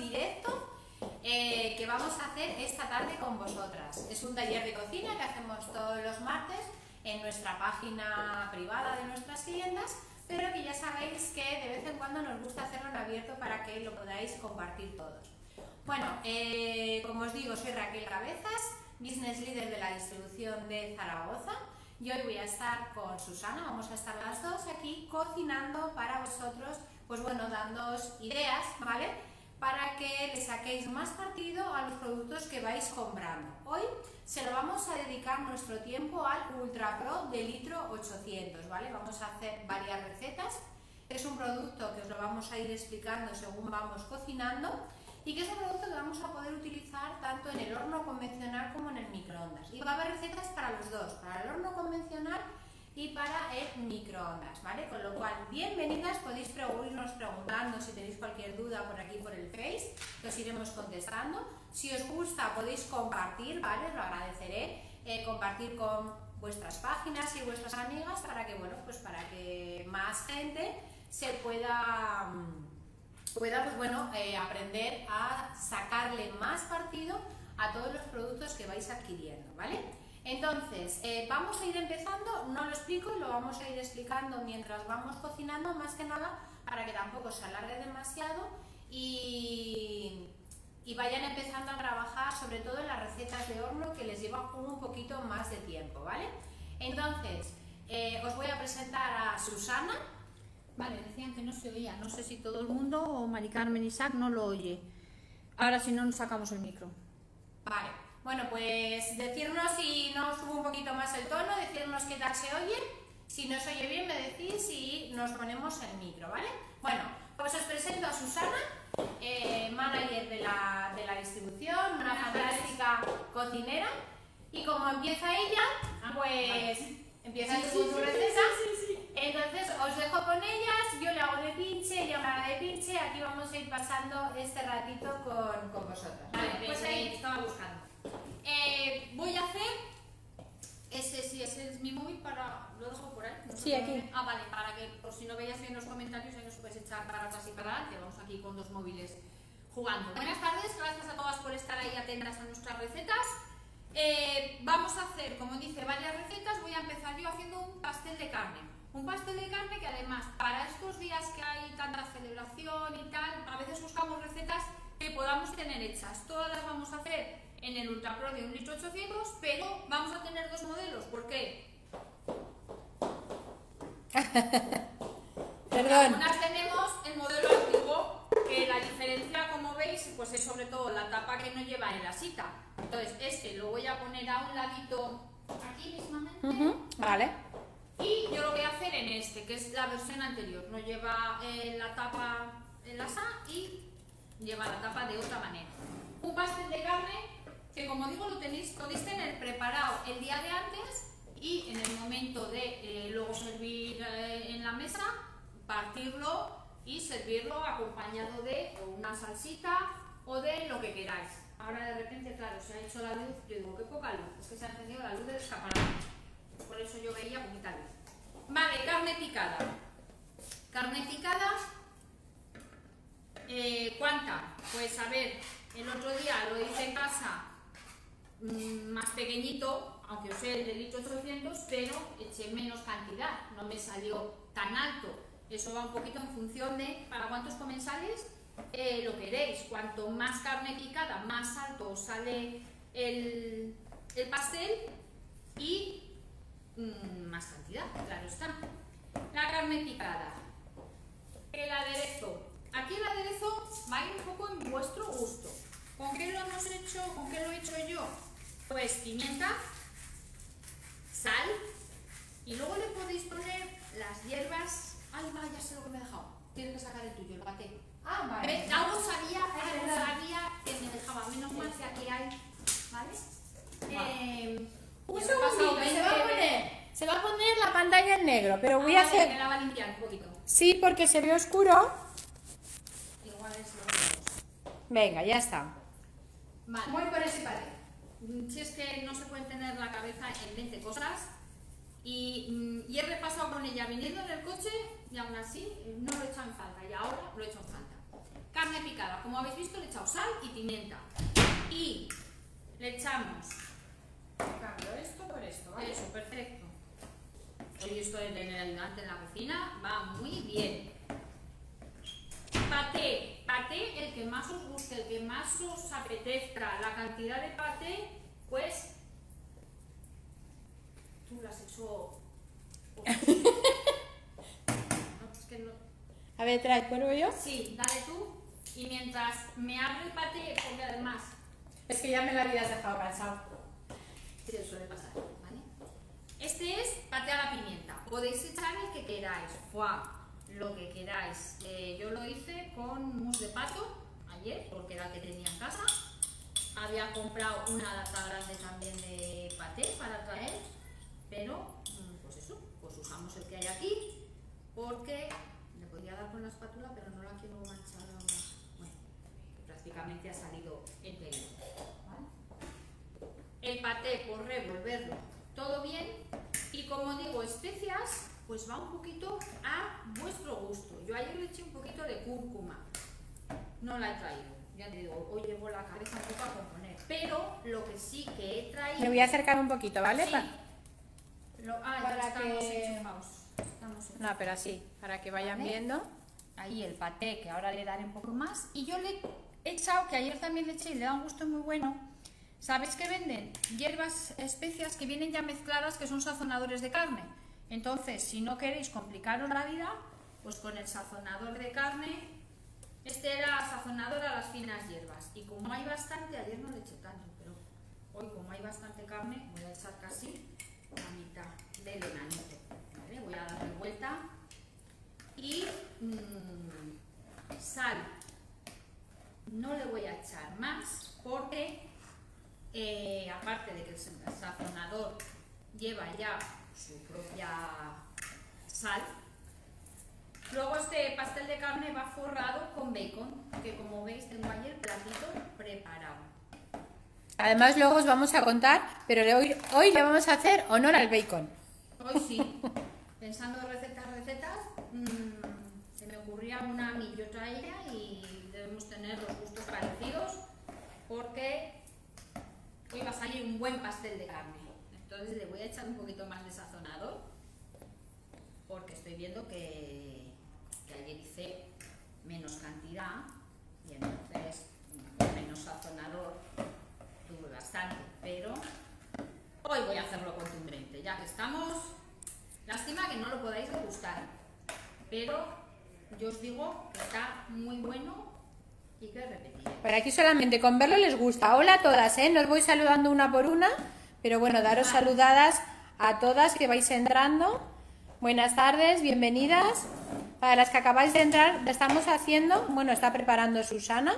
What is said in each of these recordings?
directo que vamos a hacer esta tarde con vosotras. Es un taller de cocina que hacemos todos los martes en nuestra página privada de nuestras clientas, pero que ya sabéis que de vez en cuando nos gusta hacerlo en abierto para que lo podáis compartir todos. Bueno, como os digo, soy Raquel Cabezas, Business Leader de la distribución de Zaragoza, y hoy voy a estar con Susana, vamos a estar las dos aquí cocinando para vosotros, pues bueno, dándoos ideas, ¿vale?, para que le saquéis más partido a los productos que vais comprando. Hoy se lo vamos a dedicar nuestro tiempo al Ultra Pro de litro 800, ¿vale? Vamos a hacer varias recetas. Es un producto que os lo vamos a ir explicando según vamos cocinando y que es un producto que vamos a poder utilizar tanto en el horno convencional como en el microondas. Y va a haber recetas para los dos, para el horno convencional y para el microondas, ¿vale? Con lo cual, bienvenidas, podéis irnos preguntando si tenéis cualquier duda por aquí por el Face, que os iremos contestando. Si os gusta podéis compartir, ¿vale? Os lo agradeceré, compartir con vuestras páginas y vuestras amigas para que, bueno, pues para que más gente se pueda pues bueno, aprender a sacarle más partido a todos los productos que vais adquiriendo, ¿vale? Entonces, vamos a ir empezando, no lo explico, lo vamos a ir explicando mientras vamos cocinando, más que nada para que tampoco se alargue demasiado y vayan empezando a trabajar sobre todo en las recetas de horno que les lleva un poquito más de tiempo, ¿vale? Entonces, os voy a presentar a Susana. Vale, decían que no se oía, no sé si todo el mundo o Mari Carmen Isaac no lo oye. Ahora si no nos sacamos el micro. Vale, bueno, pues decirnos si no subo un poquito más el tono, decirnos qué tal se oye. Si no se oye bien me decís y nos ponemos el micro, ¿vale? Bueno, pues os presento a Susana, manager de la distribución, una fantástica cocinera. Y como empieza ella, pues empieza con su receta. Entonces os dejo con ellas, yo le hago de pinche, ella me haga de pinche, aquí vamos a ir pasando este ratito con vosotras. Vale, pues ahí estaba buscando. Voy a hacer, ese es mi móvil, lo dejo por ahí. No sí, aquí. Vale, para que por si no veáis bien los comentarios, ahí nos podéis echar para atrás y para adelante, vamos aquí con dos móviles jugando. Buenas tardes, gracias a todas por estar ahí atentas a nuestras recetas. Vamos a hacer, como dice, varias recetas. Voy a empezar yo haciendo un pastel de carne. Un pastel de carne que además, para estos días que hay tanta celebración y tal, a veces buscamos recetas que podamos tener hechas. Todas las vamos a hacer en el Ultra Pro de 1 litro 800, pero vamos a tener dos modelos. ¿Por qué? Perdón. Algunas tenemos el modelo antiguo, que la diferencia, como veis, pues es sobre todo la tapa que no lleva el asita. Entonces, este lo voy a poner a un ladito aquí mismamente. Vale. Y yo lo voy a hacer en este, que es la versión anterior. No lleva la tapa en la asa y lleva la tapa de otra manera. Un pastel de carne que, como digo, podéis tener preparado el día de antes y en el momento de luego servir en la mesa, partirlo y servirlo acompañado de una salsita o de lo que queráis. Ahora de repente, claro, se ha hecho la luz, yo digo, qué poca luz, es que se ha encendido la luz del escaparate. Por eso yo veía poquita luz. Vale, carne picada. Carne picada, ¿cuánta? Pues a ver, el otro día lo hice en casa más pequeñito, aunque usé el de litro 800, pero eché menos cantidad, no me salió tan alto. Eso va un poquito en función de para cuántos comensales lo queréis. Cuanto más carne picada, más alto os sale el pastel y más cantidad, claro está. La carne picada, el aderezo. Aquí el aderezo va a ir un poco en vuestro gusto. ¿Con qué lo hemos hecho? ¿Con qué lo he hecho yo? Pues pimienta, sal y luego le podéis poner las hierbas. Ay, va, ya sé lo que me he dejado. Tienes que sacar el tuyo, el paté. Ah, vale. Algo sabía que me dejaba, menos mal que aquí hay, ¿vale? Un segundito, se va a poner la pantalla en negro, pero voy a hacer... Me la va a limpiar un poquito. Sí, porque se ve oscuro. Igual es lo que... Venga, ya está. Vale. Voy por ese paté. Si es que no se puede tener la cabeza en 20 cosas y he repasado con ella viniendo en el coche y aún así no lo he hecho en falta y ahora lo he hecho en falta. carne picada. Como habéis visto, le he echado sal y pimienta. Y le echamos... Cambio esto por esto, ¿vale? Eso, perfecto. Hoy estoy en el ayudante en la cocina, va muy bien. Paté, el que más os guste, el que más os apetezca. La cantidad de paté, pues... Tú lo has hecho... No, es que no... A ver, trae, ¿puedo yo? Sí, dale tú. Y mientras me abre el paté, porque además... Es que ya me lo habías dejado cansado. Sí, suele pasar, ¿vale? Este es paté a la pimienta. Podéis echar el que queráis, lo que queráis. Yo lo hice con mousse de pato ayer, porque era el que tenía en casa. Había comprado una lata grande también de paté para traer, pero pues eso, pues usamos el que hay aquí, porque le podía dar con la espátula, pero no la quiero manchar ahora. Bueno, prácticamente ha salido entero. El paté, por revolverlo todo bien, y como digo, especias, pues va un poquito a vuestro gusto. Yo ayer le eché un poquito de cúrcuma, no la he traído, ya te digo, hoy llevo la cabeza un poco a componer, pero lo que sí que he traído... Me voy a acercar un poquito, ¿vale? Sí. Ya para estamos que... enchufados. No, pero así, para que vayan ¿Vale? viendo. Ahí el paté, que ahora le daré un poco más, y yo le he echado, que ayer también le eché y le da un gusto muy bueno. ¿Sabéis que venden hierbas, especias que vienen ya mezcladas, que son sazonadores de carne? Entonces, si no queréis complicaros la vida, pues con el sazonador de carne, este era sazonador a las finas hierbas. Y como hay bastante, ayer no le eché tanto, pero hoy como hay bastante carne, voy a echar casi la mitad del enanito. ¿Vale? Voy a darle vuelta. Y sal. No le voy a echar más porque... aparte de que el sazonador lleva ya su propia sal, luego este pastel de carne va forrado con bacon, que como veis tengo ahí el platito preparado. Además luego os vamos a contar, pero hoy le vamos a hacer honor al bacon. Hoy sí, pensando en recetas, se me ocurría una a mí y otra a ella, y debemos tener los gustos parecidos porque hoy va a salir un buen pastel de carne. Entonces le voy a echar un poquito más de sazonador, porque estoy viendo que ayer hice menos cantidad y entonces con menos sazonador tuve bastante, pero hoy voy a hacerlo contundente, ya que estamos. Lástima que no lo podáis degustar, pero yo os digo que está muy bueno y que repetiré. Por aquí solamente con verlo les gusta. Hola a todas, ¿eh? No os voy saludando una por una, pero bueno, daros saludadas a todas que vais entrando. Buenas tardes, bienvenidas. Para las que acabáis de entrar, estamos haciendo, bueno, está preparando Susana,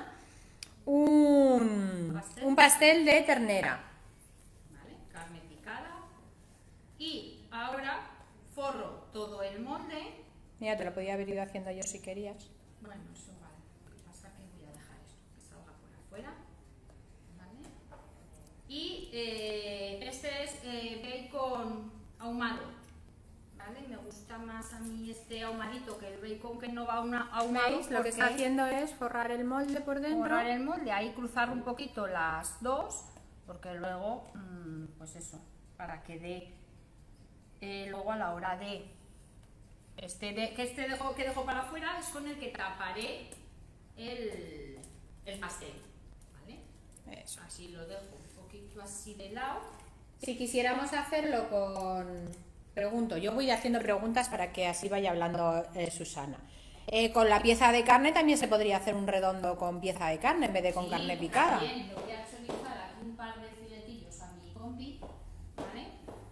un pastel de ternera. ¿Vale? Carne picada. Y ahora forro todo el molde. Mira, te lo podía haber ido haciendo yo si querías. Bueno, eso vale. Lo que pasa es que voy a dejar esto, que salga por afuera. ¿Vale? Y este es bacon ahumado. ¿Vale? Me gusta más a mí este ahumadito que el bacon que no va ahumado. ¿Veis? Lo que está haciendo es forrar el molde por dentro. Forrar el molde, ahí cruzar un poquito las dos, porque luego, pues eso, para que dé luego a la hora de que dejo para afuera es con el que taparé el pastel, ¿vale? Eso. Así lo dejo un poquito así de lado. Si quisiéramos hacerlo con... Pregunto, yo voy haciendo preguntas para que así vaya hablando Susana. Con la pieza de carne también se podría hacer un redondo con pieza de carne en vez de con carne picada. También le voy a chorizar aquí un par de filetillos a mi compi, ¿vale?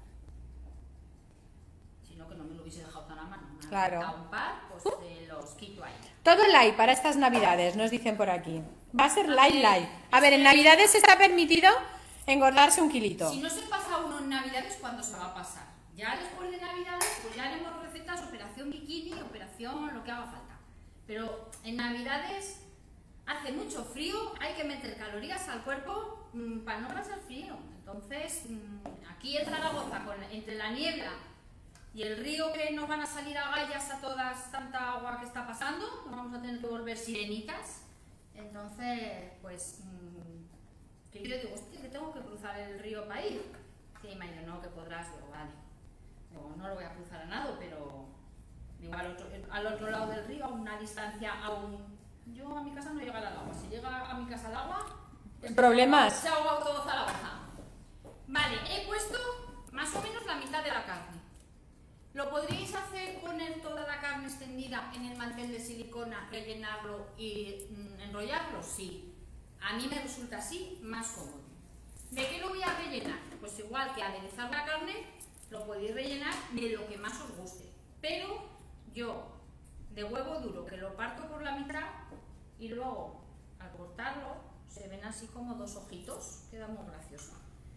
Si no, que no me lo hubiese dejado tan a mano. Me Claro. han quitado un par, pues te los quito ahí. Todo light para estas navidades, nos dicen por aquí. Va a ser light. A ver, en navidades está permitido engordarse un kilito. Si no se pasa uno en navidades, ¿cuándo se va a pasar? Ya después de navidades, pues ya haremos recetas, operación bikini, operación lo que haga falta. Pero en navidades hace mucho frío, hay que meter calorías al cuerpo para no pasar frío. Entonces, aquí en Zaragoza, entre la niebla y el río que nos van a salir a gallas a todas, tanta agua que está pasando, nos vamos a tener que volver sirenitas. Entonces, pues, que yo digo, hostia, que tengo que cruzar el río para ir. Sí, me dice, no, que podrás. Digo, vale. Digo, no lo voy a cruzar a nado, pero digo, al otro lado del río, a una distancia aún. Yo a mi casa no llegará al agua. Si llega a mi casa al agua, ¿Problemas? se ahoga todo Zaragoza. Vale, he puesto más o menos la mitad de la carne. ¿Lo podríais hacer, poner toda la carne extendida en el mantel de silicona, rellenarlo y enrollarlo? Sí. A mí me resulta así más cómodo. ¿De qué lo voy a rellenar? Pues igual que aderezar la carne, lo podéis rellenar de lo que más os guste. Pero yo, de huevo duro, que lo parto por la mitad y luego, al cortarlo, se ven así como dos ojitos. Queda muy gracioso.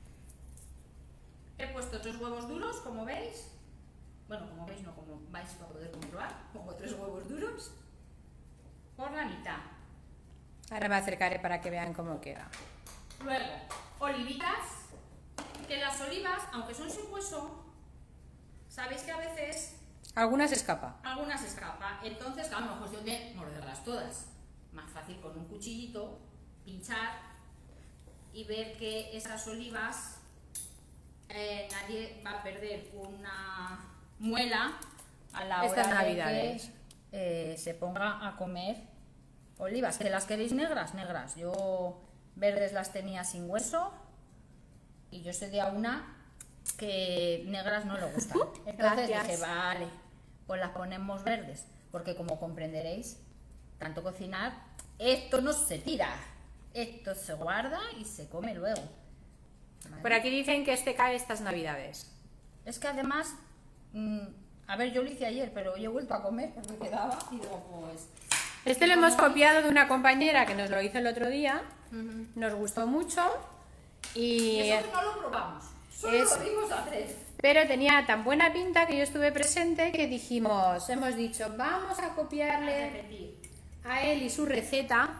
He puesto 3 huevos duros, como veis. Bueno, como veis, no como vais a poder comprobar. Pongo 3 huevos duros por la mitad. Ahora me acercaré para que vean cómo queda. Luego, olivitas. Que las olivas, aunque son sin hueso, sabéis que a veces Algunas escapa. algunas escapan. Entonces, claro, no es cuestión de morderlas todas. Más fácil con un cuchillito, pinchar y ver que esas olivas, nadie va a perder una muela a la hora Estas de navidades. que se ponga a comer olivas. ¿Que las queréis negras? Negras. Yo verdes las tenía sin hueso y yo sé de a una que negras no le gustan. Entonces Gracias. dije, vale, pues las ponemos verdes, porque como comprenderéis, tanto cocinar, esto no se tira, esto se guarda y se come luego. ¿Vale? Por aquí dicen que cae estas navidades. Es que además, a ver, yo lo hice ayer, pero hoy he vuelto a comer porque quedaba y digo, pues... Este lo hemos copiado de una compañera que nos lo hizo el otro día. Nos gustó mucho. Y eso que no lo probamos, solo es- lo vimos hacer. Pero tenía tan buena pinta que yo estuve presente que hemos dicho, vamos a copiarle Repetir. a él y su receta.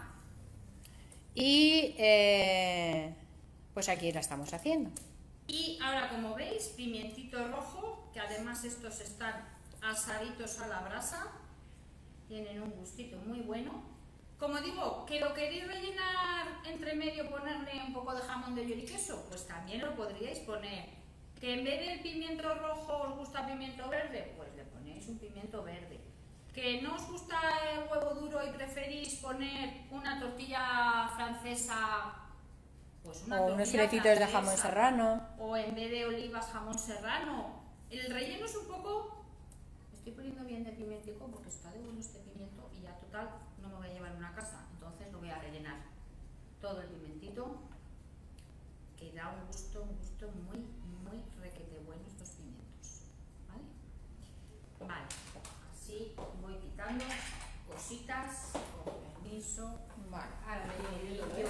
Y pues aquí la estamos haciendo. Y ahora, como veis, pimientito rojo, que además estos están asaditos a la brasa, tienen un gustito muy bueno. Como digo, que lo queréis rellenar entre medio, ponerle un poco de jamón de york y queso, pues también lo podríais poner. Que en vez del pimiento rojo os gusta pimiento verde, pues le ponéis un pimiento verde. Que no os gusta el huevo duro y preferís poner una tortilla francesa, pues una O unos tortilla filetitos de jamón francesa. serrano. O en vez de olivas, jamón serrano. El relleno es un poco... Estoy poniendo bien de pimentico porque está de bueno este pimiento y ya total no me voy a llevar a una casa. Entonces lo voy a rellenar todo el pimentito, que da un gusto muy, muy requete bueno estos pimientos. ¿Vale? Vale, así voy quitando cositas, con permiso. Vale, Ahora me limpio.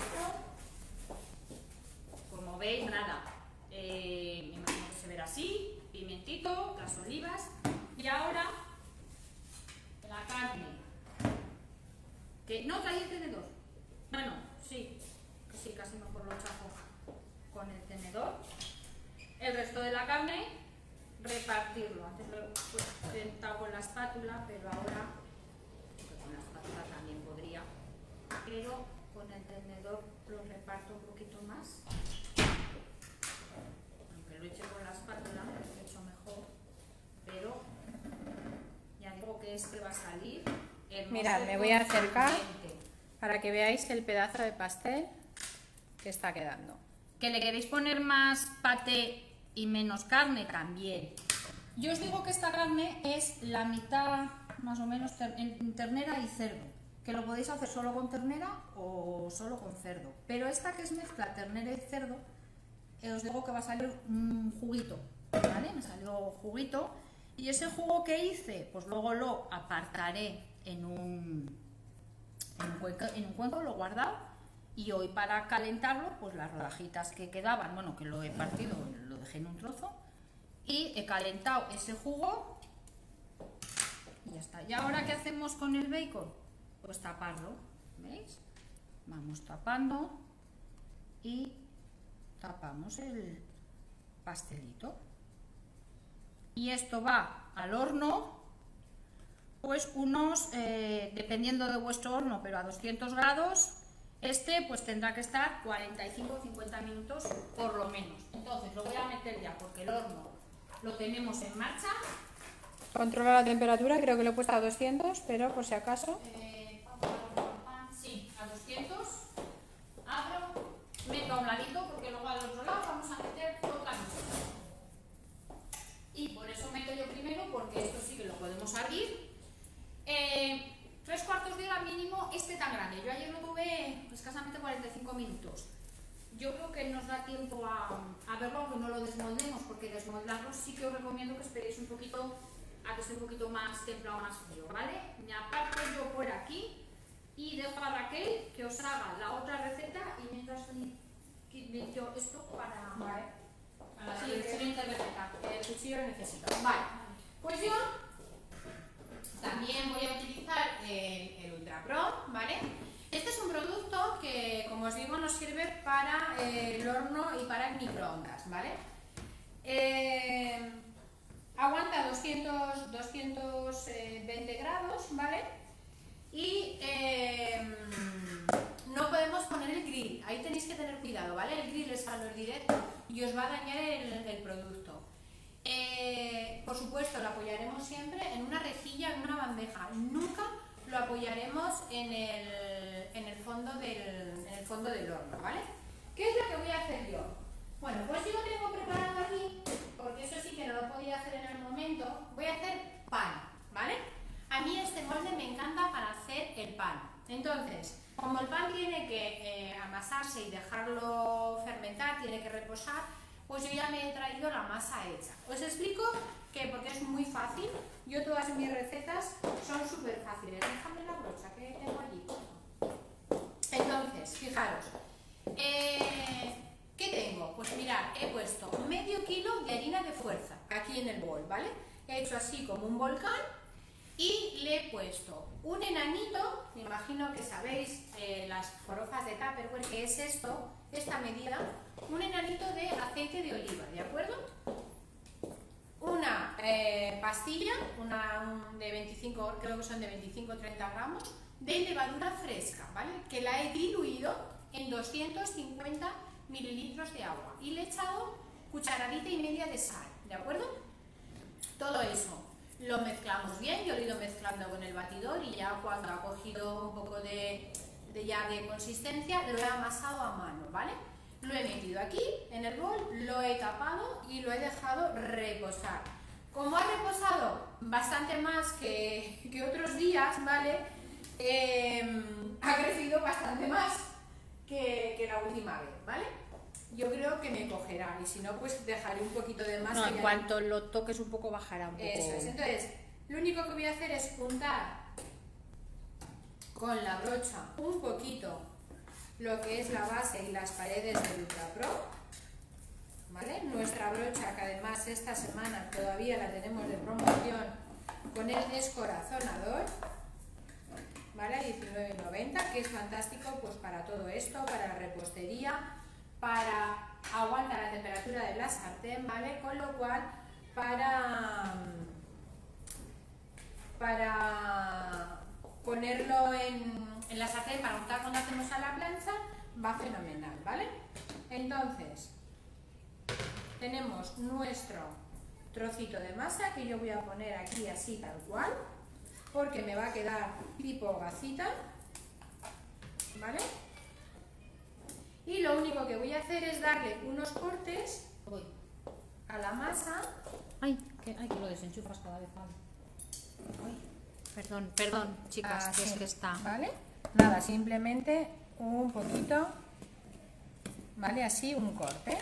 Como veis, nada. Me imagino que se verá así, pimentito, las olivas. Y ahora la carne. Que no traía el tenedor. Bueno, sí, que sí, casi mejor lo chajo con el tenedor. El resto de la carne, repartirlo. Antes lo he intentado con la espátula, pero ahora, que con la espátula también podría, pero con el tenedor lo reparto un poquito más. Aunque lo eche con la espátula, lo he hecho mejor, pero ya digo que este va a salir hermoso. Mirad, me voy a acercar contundente. para que veáis el pedazo de pastel que está quedando. ¿Que le queréis poner más paté y menos carne? También. Yo os digo que esta carne es la mitad, más o menos, en ternera y cerdo. Que lo podéis hacer solo con ternera o solo con cerdo. Pero esta que es mezcla ternera y cerdo, os digo que va a salir un juguito. ¿Vale? Me salió juguito. Y ese jugo que hice, pues luego lo apartaré en un cuenco, lo he guardado. Y hoy para calentarlo, pues las rodajitas que quedaban, bueno, que lo he partido, lo dejé en un trozo. Y he calentado ese jugo. Y ya está. ¿Y ahora qué hacemos con el bacon? Pues taparlo. ¿Veis? Vamos tapando. Y tapamos el pastelito. Y esto va al horno pues unos, dependiendo de vuestro horno, pero a 200 grados, pues tendrá que estar 45 o 50 minutos por lo menos. Entonces lo voy a meter ya porque el horno lo tenemos en marcha. Controla la temperatura, creo que lo he puesto a 200, pero por si acaso. Sí, a 200. Abro, meto a un ladito porque luego al otro lado vamos a meter otra cosa. Y por eso meto yo primero porque esto sí que lo podemos abrir. 3/4 de hora mínimo tan grande. Yo ayer lo tuve escasamente 45 minutos. Yo creo que nos da tiempo a verlo, aunque no lo desmoldemos, porque desmoldarlo sí que os recomiendo que esperéis un poquito a que esté un poquito más templado, más frío, ¿vale? Me aparto yo por aquí y dejo a Raquel que os haga la otra receta y mientras limpio esto para... Vale. Para la siguiente receta. El cuchillo lo necesito. Vale, pues yo también voy a utilizar el Ultra Pro, ¿vale? Este es un producto que, como os digo, nos sirve para el horno y para el microondas, ¿vale? Aguanta 220 grados, ¿vale? Y no podemos poner el grill, ahí tenéis que tener cuidado, ¿vale? El grill es calor directo y os va a dañar el producto. Por supuesto, lo apoyaremos siempre en una rejilla, en una bandeja. Nunca lo apoyaremos en el fondo del horno, ¿vale? ¿Qué es lo que voy a hacer yo? Bueno, pues yo lo tengo preparado aquí, porque eso sí que no lo podía hacer en el momento. Voy a hacer pan, ¿vale? A mí este molde me encanta para hacer el pan. Entonces, como el pan tiene que amasarse y dejarlo fermentar, tiene que reposar, pues yo ya me he traído la masa hecha. Os explico que porque es muy fácil, yo todas mis recetas son súper fáciles. Déjame la brocha que tengo allí. Entonces, fijaros, ¿qué tengo? Pues mirad, he puesto medio kilo de harina de fuerza aquí en el bol, ¿vale? He hecho así como un volcán y le he puesto un enanito, me imagino que sabéis las forofas de Tupperware, que es esto, esta medida, un enanito de aceite de oliva, ¿de acuerdo? Una pastilla, de 25, creo que son de 25 o 30 gramos, de levadura fresca, ¿vale? Que la he diluido en 250 mililitros de agua y le he echado cucharadita y media de sal, ¿de acuerdo? Todo eso lo mezclamos bien, yo lo he ido mezclando con el batidor y ya cuando ha cogido un poco de consistencia lo he amasado a mano, ¿vale? Lo he metido aquí en el bol, lo he tapado y lo he dejado reposar. Como ha reposado bastante más que otros días, ¿vale? Ha crecido bastante más que la última vez, ¿vale? Yo creo que me cogerá y si no, pues dejaré un poquito de masa. No, en cuanto lo toques un poco bajará un poco. Eso es. Entonces, lo único que voy a hacer es untar con la brocha un poquito lo que es la base y las paredes del Ultra Pro, ¿vale? Nuestra brocha, que además esta semana todavía la tenemos de promoción con el descorazonador, ¿vale? 19,90, que es fantástico pues para todo esto, para la repostería, para aguantar la temperatura de la sartén, ¿vale? Con lo cual, para ponerlo en la sartén, para untar cuando hacemos a la plancha, va fenomenal, ¿vale? Entonces, tenemos nuestro trocito de masa que yo voy a poner aquí así tal cual, porque me va a quedar tipo gacita, ¿vale? Y lo único que voy a hacer es darle unos cortes a la masa. Ay, que lo desenchufas cada vez más. Perdón, chicas, que es que está. ¿Vale? Nada, simplemente un poquito, ¿vale? Así, un corte.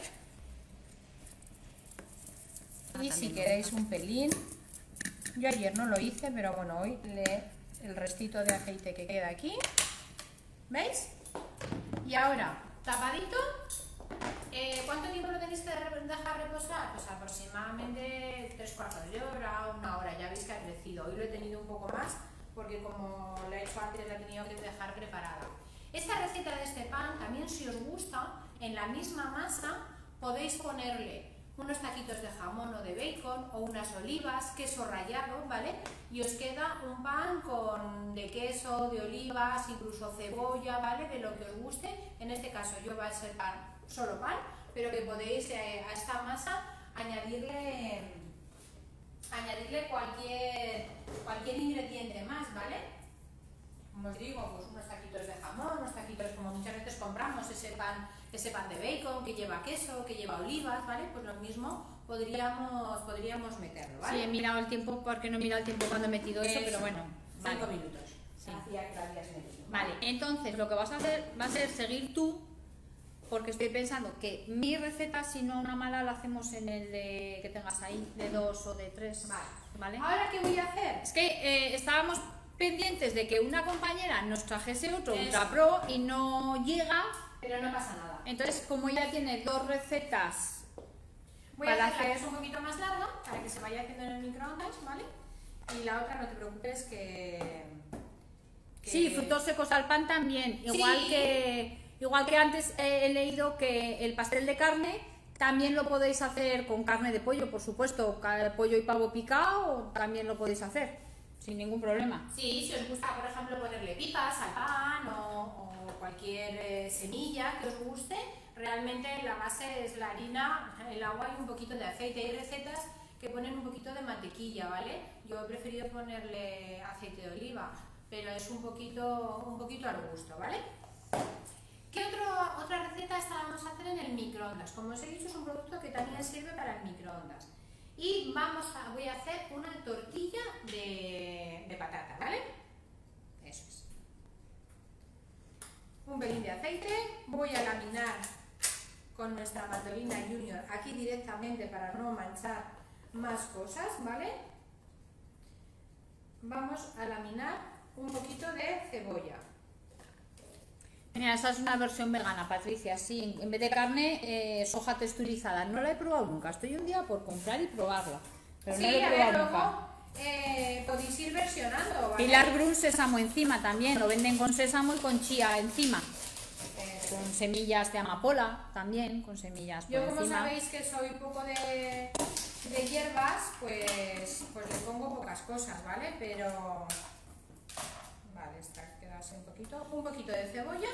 Y si queréis un pelín, yo ayer no lo hice, pero bueno, hoy el restito de aceite que queda aquí, ¿veis? Y ahora, tapadito. ¿Cuánto tiempo lo tenéis que dejar reposar? Pues aproximadamente 3/4 de hora, 1 hora. Ya veis que ha crecido. Hoy lo he tenido un poco más porque como lo he hecho antes la he tenido que dejar preparada. Esta receta de este pan también, si os gusta, en la misma masa podéis ponerle unos taquitos de jamón o de bacon o unas olivas, queso rallado, ¿vale? Y os queda un pan de queso, de olivas, incluso cebolla, ¿vale? De lo que os guste. En este caso yo va a ser solo pan, pero que podéis a esta masa añadirle cualquier ingrediente más, ¿vale? Como os digo, pues unos taquitos de jamón, unos taquitos como muchas veces compramos ese pan de bacon que lleva queso, que lleva olivas, ¿vale? Pues lo mismo podríamos meterlo, ¿vale? Sí, he mirado el tiempo porque no he mirado el tiempo cuando he metido eso, pero bueno. 5 vale. minutos. Sí. Hacía que lo habías metido. Vale, entonces lo que vas a hacer va a ser seguir tú, porque estoy pensando que mi receta, si no una mala, la hacemos en el de que tengas ahí, de 2 o de 3. Vale. ¿Ahora qué voy a hacer? Es que estábamos pendientes de que una compañera nos trajese otro Ultra Pro y no llega. Pero no pasa nada. Entonces, como ella tiene 2 recetas, voy a hacer la que es un poquito más larga para que se vaya haciendo en el microondas, ¿vale? Y la otra no te preocupes que... Sí, frutos secos al pan también. Igual que antes he leído que el pastel de carne también lo podéis hacer con carne de pollo, por supuesto. Pollo y pavo picado también lo podéis hacer, sin ningún problema. Sí, si os gusta, por ejemplo, ponerle pipas al pan o cualquier semilla que os guste, realmente la base es la harina, el agua y un poquito de aceite. Hay recetas que ponen un poquito de mantequilla, ¿vale? Yo he preferido ponerle aceite de oliva, pero es un poquito al gusto, ¿vale? ¿Qué otra receta esta la vamos a hacer en el microondas? Como os he dicho, es un producto que también sirve para el microondas. Y voy a hacer una tortilla de patata, ¿vale? Eso es. Un pelín de aceite. Voy a laminar con nuestra mandolina Junior aquí directamente para no manchar más cosas, ¿vale? Vamos a laminar un poquito de cebolla. Mira, esta es una versión vegana, Patricia. Sí, en vez de carne, soja texturizada. No la he probado nunca. Estoy un día por comprar y probarla. Pero sí, no la he probado nunca. Podéis ir versionando, ¿vale? Pilar Brun, sésamo encima también. Lo venden con sésamo y con chía encima. Con semillas de amapola también, con semillas por Yo, como encima. sabéis que soy un poco de hierbas, pues le pongo pocas cosas, ¿vale? Pero... Vale, esta queda así un poquito de cebolla.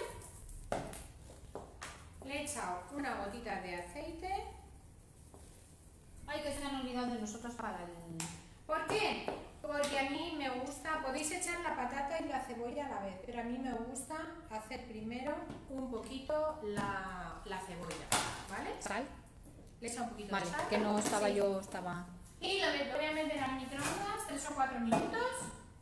Le he echado una gotita de aceite. Ay, que se han olvidado de nosotros para el... ¿Por qué? Porque a mí me gusta, podéis echar la patata y la cebolla a la vez, pero a mí me gusta hacer primero un poquito la cebolla, ¿vale? ¿Sal? Le he echado un poquito Vale, de sal. que no estaba sí. yo, estaba... Y lo voy a meter al microondas 3 o 4 minutos.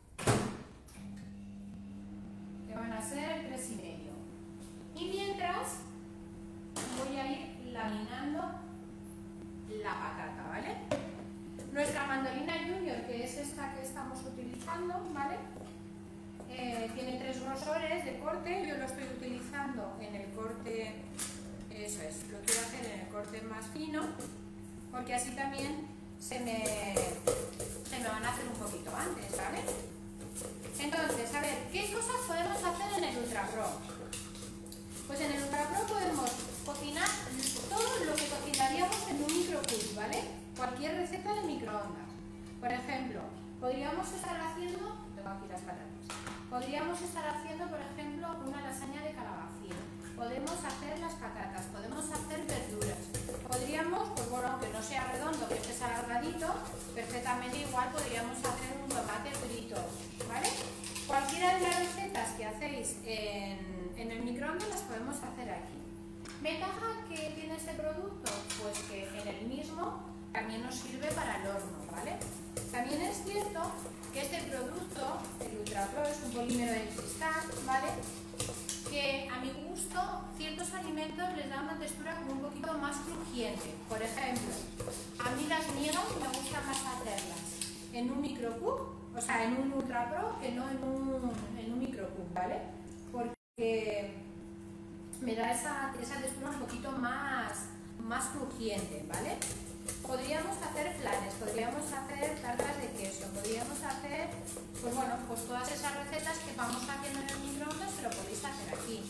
Que van a ser 3 y medio. Y mientras voy a ir laminando la patata, ¿vale? Nuestra mandolina Junior, que es esta que estamos utilizando, ¿vale? Tiene 3 grosores de corte. Yo lo estoy utilizando en el corte, eso es, lo quiero hacer en el corte más fino, porque así también se me van a hacer un poquito antes, ¿vale? Entonces, a ver, ¿qué cosas podemos hacer en el Ultra Pro? Pues en el Ultra Pro podemos cocinar todo lo que cocinaríamos en un microcube, ¿vale? Cualquier receta de microondas. Por ejemplo, podríamos estar haciendo, tengo aquí las patatas, podríamos estar haciendo, por ejemplo, una lasaña de calabacín. Podemos hacer las patatas, podemos hacer verduras. Podríamos, pues bueno, aunque no sea redondo, que esté alargadito, perfectamente igual podríamos hacer un tomate frito, ¿vale? Cualquiera de las recetas que hacéis en el microondas las podemos hacer aquí. ¿Ventaja que tiene este producto? Pues que en el mismo también nos sirve para el horno, ¿vale? También es cierto que este producto, el Ultra Pro, es un polímero de cristal, ¿vale? Que a mi gusto ciertos alimentos les da una textura como un poquito más crujiente. Por ejemplo, a mí las migas me gusta más hacerlas en un microcube, o sea, en un Ultra Pro, que no en un microcube, ¿vale? Porque me da esa textura un poquito más crujiente, ¿vale? Podríamos hacer flanes, podríamos hacer tartas de queso, podríamos hacer, pues bueno, pues todas esas recetas que vamos haciendo en el microondas, se lo podéis hacer aquí.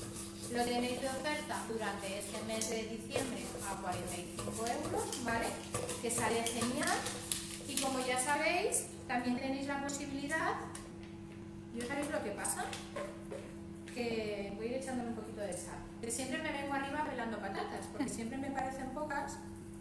Lo tenéis de oferta durante este mes de diciembre a 45 €, ¿vale? Que sale genial. Y como ya sabéis, también tenéis la posibilidad, ¿y os sabéis lo que pasa? Que voy a ir echándole un poquito de sal. Que siempre me vengo arriba pelando patatas, porque siempre me parecen pocas.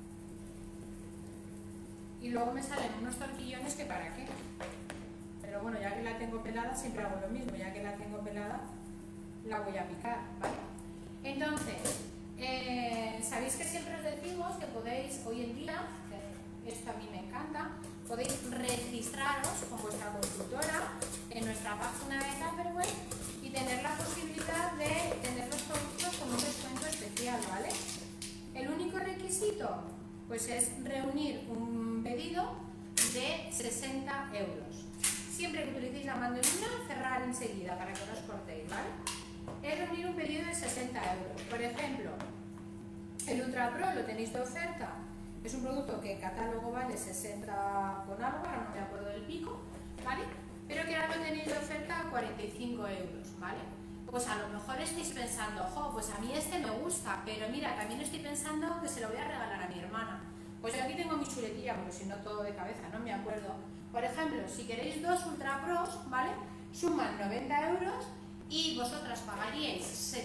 Y luego me salen unos tortillones que para qué. Pero bueno, ya que la tengo pelada, siempre hago lo mismo. Ya que la tengo pelada, la voy a picar, ¿vale? Entonces, sabéis que siempre os decimos que podéis, hoy en día, que esto a mí me encanta, podéis registraros con vuestra consultora en nuestra página de Tupperware y tener la posibilidad de tener los productos con un descuento especial, ¿vale? El único requisito, pues es reunir un pedido de 60 €. Siempre que utilicéis la mandolina, cerrar enseguida para que no os cortéis, ¿vale? Es reunir un pedido de 60 €. Por ejemplo, el Ultra Pro lo tenéis de oferta. Es un producto que en catálogo vale 60 con algo, ahora no me acuerdo del pico, ¿vale? Pero que ahora lo tenéis de oferta a 45 €, ¿vale? Pues a lo mejor estáis pensando, jo, pues a mí este me gusta, pero mira, también estoy pensando que se lo voy a regalar a mi hermana. Pues yo aquí tengo mi chuletilla, porque si no todo de cabeza, no me acuerdo. Por ejemplo, si queréis 2 Ultra Pros, ¿vale? Suman 90 € y vosotras pagaríais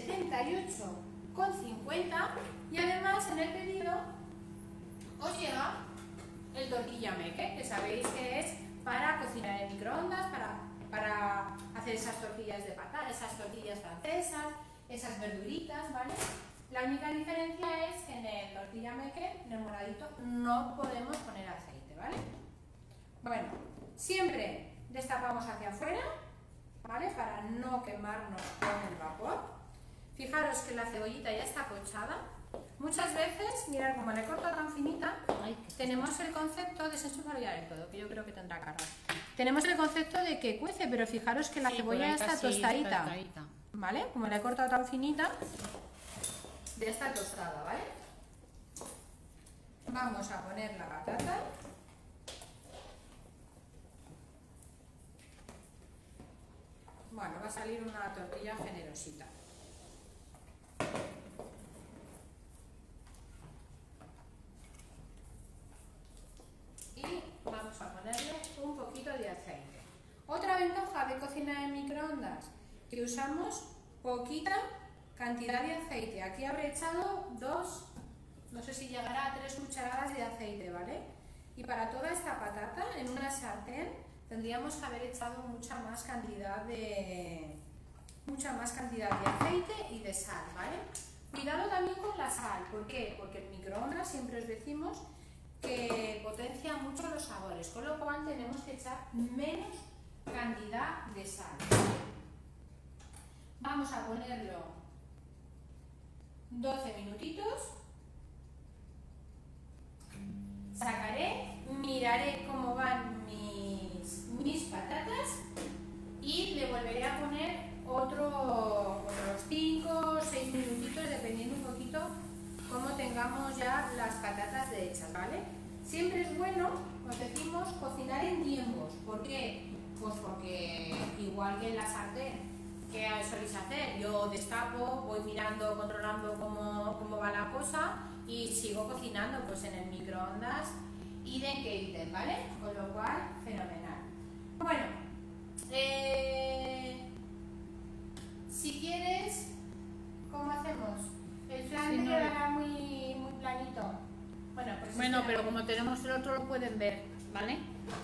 78,50 y además en el pedido os llega el tortilla maker, que sabéis que es para cocinar en microondas, para hacer esas tortillas de patata, esas tortillas francesas, esas verduritas, ¿vale? La única diferencia es que en el tortilla maker, en el moradito, no podemos poner aceite, ¿vale? Bueno, siempre destapamos hacia afuera, ¿vale? Para no quemarnos con el vapor. Fijaros que la cebollita ya está pochada. Muchas veces, mirad como la he cortado tan finita, tenemos el concepto, desenchufarlo ya del todo, que yo creo que tendrá carga. Tenemos el concepto de que cuece, pero fijaros que la cebolla ya está tostadita, ¿vale? Como la he cortado tan finita, ya está tostada, ¿vale? Vamos a poner la patata. Bueno, va a salir una tortilla generosita. Y vamos a ponerle un poquito de aceite. Otra ventaja de cocinar en microondas, que usamos poquita cantidad de aceite. Aquí habré echado 2, no sé si llegará a 3 cucharadas de aceite, ¿vale? Y para toda esta patata, en una sartén, tendríamos que haber echado mucha más cantidad de aceite y de sal, ¿vale? Cuidado también con la sal. ¿Por qué? Porque el microondas siempre os decimos que potencia mucho los sabores, con lo cual tenemos que echar menos cantidad de sal. Vamos a ponerlo 12 minutitos. Sacaré, miraré cómo van mis patatas y le volveré a poner otros 5 o 6 minutitos, dependiendo un poquito cómo tengamos ya las patatas de hechas, ¿vale? Siempre es bueno, os decimos, cocinar en tiempos. ¿Por qué? Pues porque igual que en la sartén, ¿qué soléis hacer? Yo destapo, voy mirando, controlando cómo va la cosa y sigo cocinando. Pues en el microondas idem que idem, ¿vale? Con lo cual, fenomenal. Bueno, si quieres, ¿cómo hacemos? El flan te quedará muy planito. Bueno, pero como tenemos el otro lo pueden ver, ¿vale?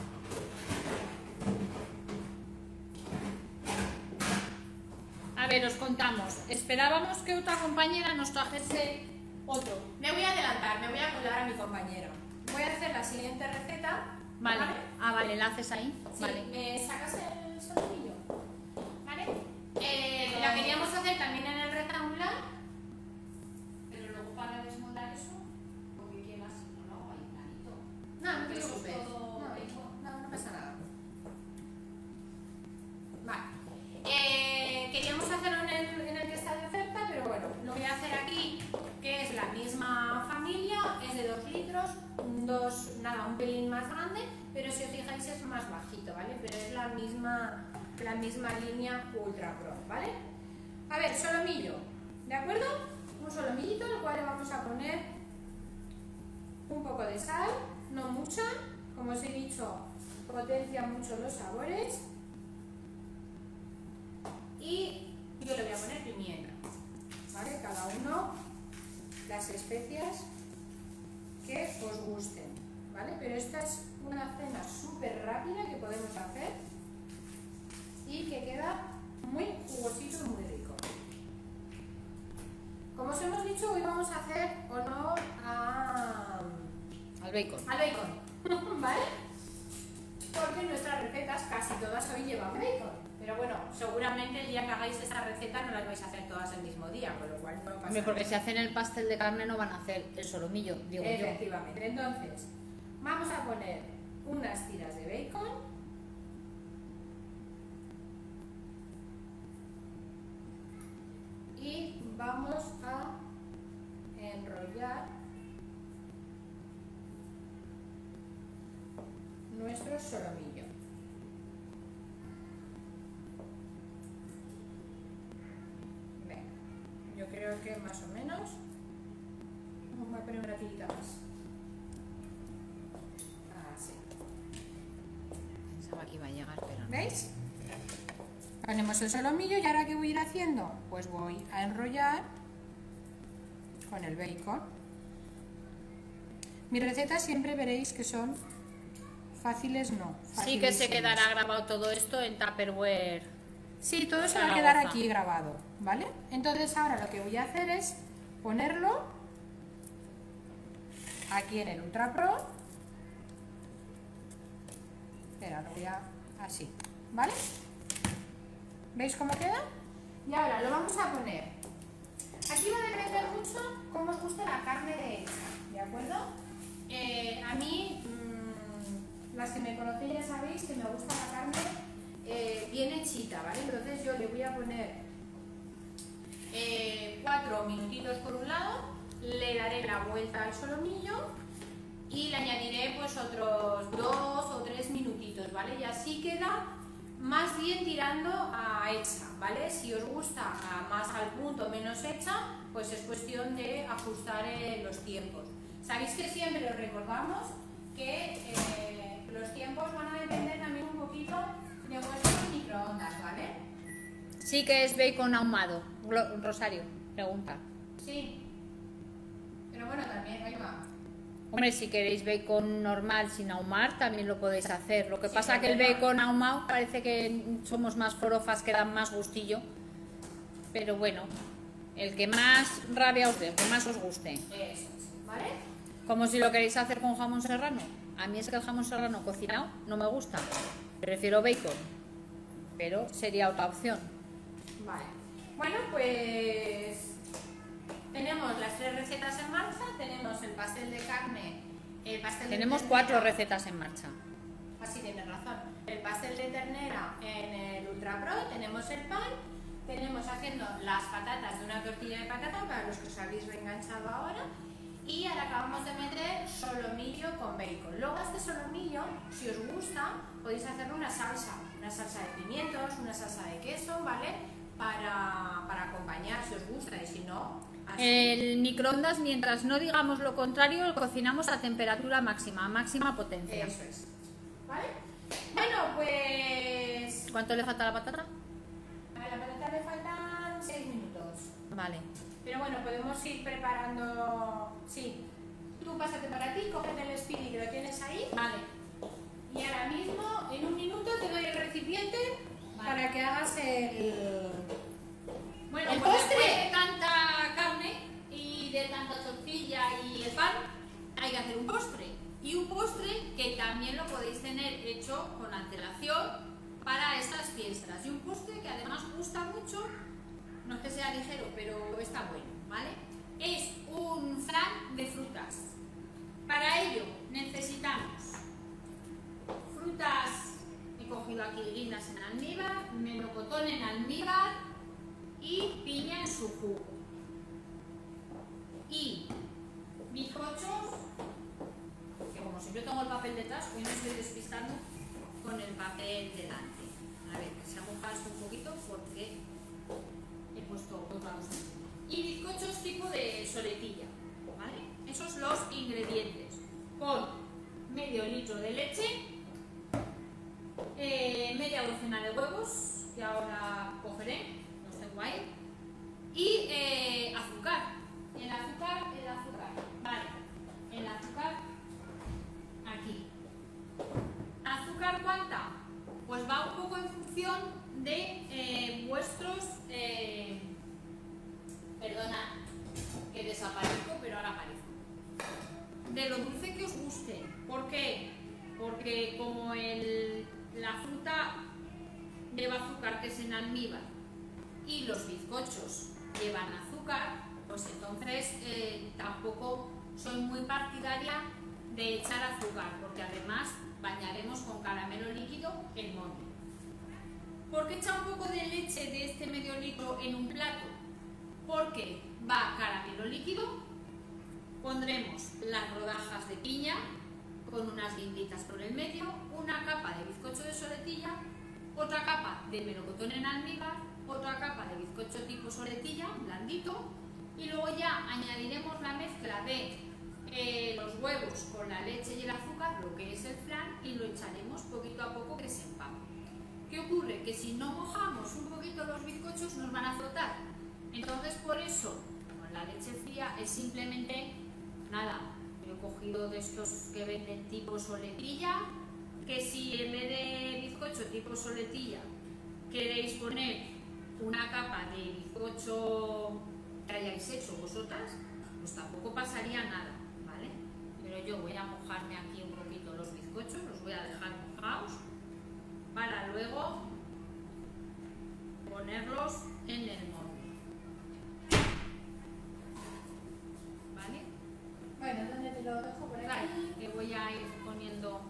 A ver, os contamos. Esperábamos que otra compañera nos trajese otro. Me voy a adelantar, me voy a colar a mi compañero. Voy a hacer la siguiente receta. Vale. Ah, vale, la haces ahí. Sí, vale. ¿me sacas el sonidillo? ¿Vale? La queríamos hacer también en el rectangular, pero luego para desmontar eso, porque quieras, no lo hago ahí planito. No te preocupes. No pasa nada. Vale. Queríamos hacerlo en el que está de oferta, pero bueno, lo voy a hacer aquí, que es la misma familia, es de 2 litros, un pelín más grande, pero si os fijáis es más bajito, ¿vale? Pero es la misma línea Ultra Pro, ¿vale? A ver, solomillo. ¿De acuerdo? Un solomillito al cual le vamos a poner un poco de sal, no mucha, como os he dicho, potencia mucho los sabores. Y yo le voy a poner pimienta, ¿vale? Cada uno las especias que os gusten, ¿vale? Pero esta es una cena súper rápida que podemos hacer y que queda muy jugosito y muy rico. Como os hemos dicho, hoy vamos a hacer honor al bacon. Al bacon, ¿vale? Porque nuestras recetas casi todas hoy llevan bacon. Pero bueno, seguramente el día que hagáis esta receta no las vais a hacer todas el mismo día, con lo cual no pasa nada. Porque si hacen el pastel de carne no van a hacer el solomillo, digo yo. Efectivamente. Entonces, vamos a poner unas tiras de bacon. Y vamos a enrollar nuestro solomillo. Venga, yo creo que más o menos. Vamos a poner una tirita más. Así. Pensaba que iba a llegar, pero no. ¿Veis? Ponemos el solomillo y ahora ¿qué voy a ir haciendo? Pues voy a enrollar con el bacon. Mis recetas siempre veréis que son fáciles, no. Sí que se quedará grabado todo esto en Tupperware. Sí, todo se va a quedar aquí grabado, ¿vale? Entonces ahora lo que voy a hacer es ponerlo aquí en el Ultra Pro. Espera, lo voy a así, ¿vale? ¿Veis cómo queda? Y ahora lo vamos a poner. Aquí va a depender mucho cómo os guste la carne de hecha, ¿de acuerdo? A mí, las que me conocéis ya sabéis que me gusta la carne bien hechita, ¿vale? Entonces yo le voy a poner 4 minutitos por un lado, le daré la vuelta al solomillo y le añadiré pues otros 2 o 3 minutitos, ¿vale? Y así queda más bien tirando a hecha, ¿vale? Si os gusta más al punto, menos hecha, pues es cuestión de ajustar los tiempos. Sabéis que siempre os recordamos que los tiempos van a depender también un poquito de vuestros microondas, ¿vale? Sí que es bacon ahumado. Rosario, pregunta. Sí, pero bueno, también, ahí va. Hombre, si queréis bacon normal sin ahumar, también lo podéis hacer. Lo que pasa es que el bacon ahumado parece que somos más forofas, que dan más gustillo. Pero bueno, el que más rabia os dé, el que más os guste. Eso es, ¿vale? Como si lo queréis hacer con jamón serrano. A mí es que el jamón serrano cocinado no me gusta. Prefiero bacon. Pero sería otra opción. Vale. Bueno, pues tenemos las 3 recetas en marcha. Tenemos el pastel de carne, el pastel Tenemos de 4 recetas en marcha. Así tienes razón. El pastel de ternera en el Ultra Pro, tenemos el pan, tenemos haciendo las patatas de una tortilla de patata para los que os habéis reenganchado ahora. Y ahora acabamos de meter solomillo con bacon. Luego a este solomillo, si os gusta, podéis hacerle una salsa de pimientos, una salsa de queso, ¿vale? Para acompañar, si os gusta, y si no, así. El microondas, mientras no digamos lo contrario, lo cocinamos a temperatura máxima, a máxima potencia. Eso es. ¿Vale? Bueno, pues... ¿Cuánto le falta a la patata? A la patata le faltan 6 minutos. Vale. Pero bueno, podemos ir preparando... Sí, tú pásate para ti, cógete el speedy que lo tienes ahí. Vale. Y ahora mismo, en un minuto, te doy el recipiente para que hagas el... Bueno, ¿el pues postre? después de tanta carne y de tanta tortilla y el pan, hay que hacer un postre. Y un postre que también lo podéis tener hecho con antelación para estas fiestas. Y un postre que además gusta mucho. No es que sea ligero, pero está bueno, ¿vale? Es un flan de frutas. Para ello necesitamos frutas, he cogido aquí guinas en almíbar, melocotón en almíbar y piña en su jugo. Y bizcochos, que como si yo tengo el papel detrás, hoy me estoy despistando con el papel delante. A ver, que se aguja esto un poquito porque he puesto otra cosa. y bizcochos tipo de soletilla, ¿vale? Esos los ingredientes, con medio litro de leche, media docena de huevos, que ahora cogeré, los tengo ahí, y azúcar. El azúcar, vale, el azúcar aquí. ¿Azúcar cuánta? Pues va un poco en función de vuestros... perdona que desaparezco, pero ahora aparezco. De lo dulce que os guste. ¿Por qué? Porque como la fruta lleva azúcar, que es en almíbar, y los bizcochos llevan azúcar, pues entonces tampoco soy muy partidaria de echar azúcar, porque además bañaremos con caramelo líquido el molde. ¿Por qué echar un poco de leche de este medio litro en un plato? Porque va caramelo líquido, pondremos las rodajas de piña con unas guinditas por el medio, una capa de bizcocho de soletilla, otra capa de melocotón en almíbar, otra capa de bizcocho tipo soletilla, blandito, y luego ya añadiremos la mezcla de los huevos con la leche y el azúcar, lo que es el flan, y lo echaremos poquito a poco que se empape. ¿Qué ocurre? Que si no mojamos un poquito los bizcochos nos van a flotar. Entonces por eso, con la leche fría es simplemente nada. Yo he cogido de estos que venden tipo soletilla, que si en vez de bizcocho tipo soletilla queréis poner una capa de bizcocho que hayáis hecho vosotras, pues tampoco pasaría nada, ¿vale? Pero yo voy a mojarme aquí un poquito los bizcochos, los voy a dejar mojados para luego ponerlos en el molde. ¿Vale? Bueno, ¿dónde te lo dejo? Por aquí. Vale, que voy a ir poniendo.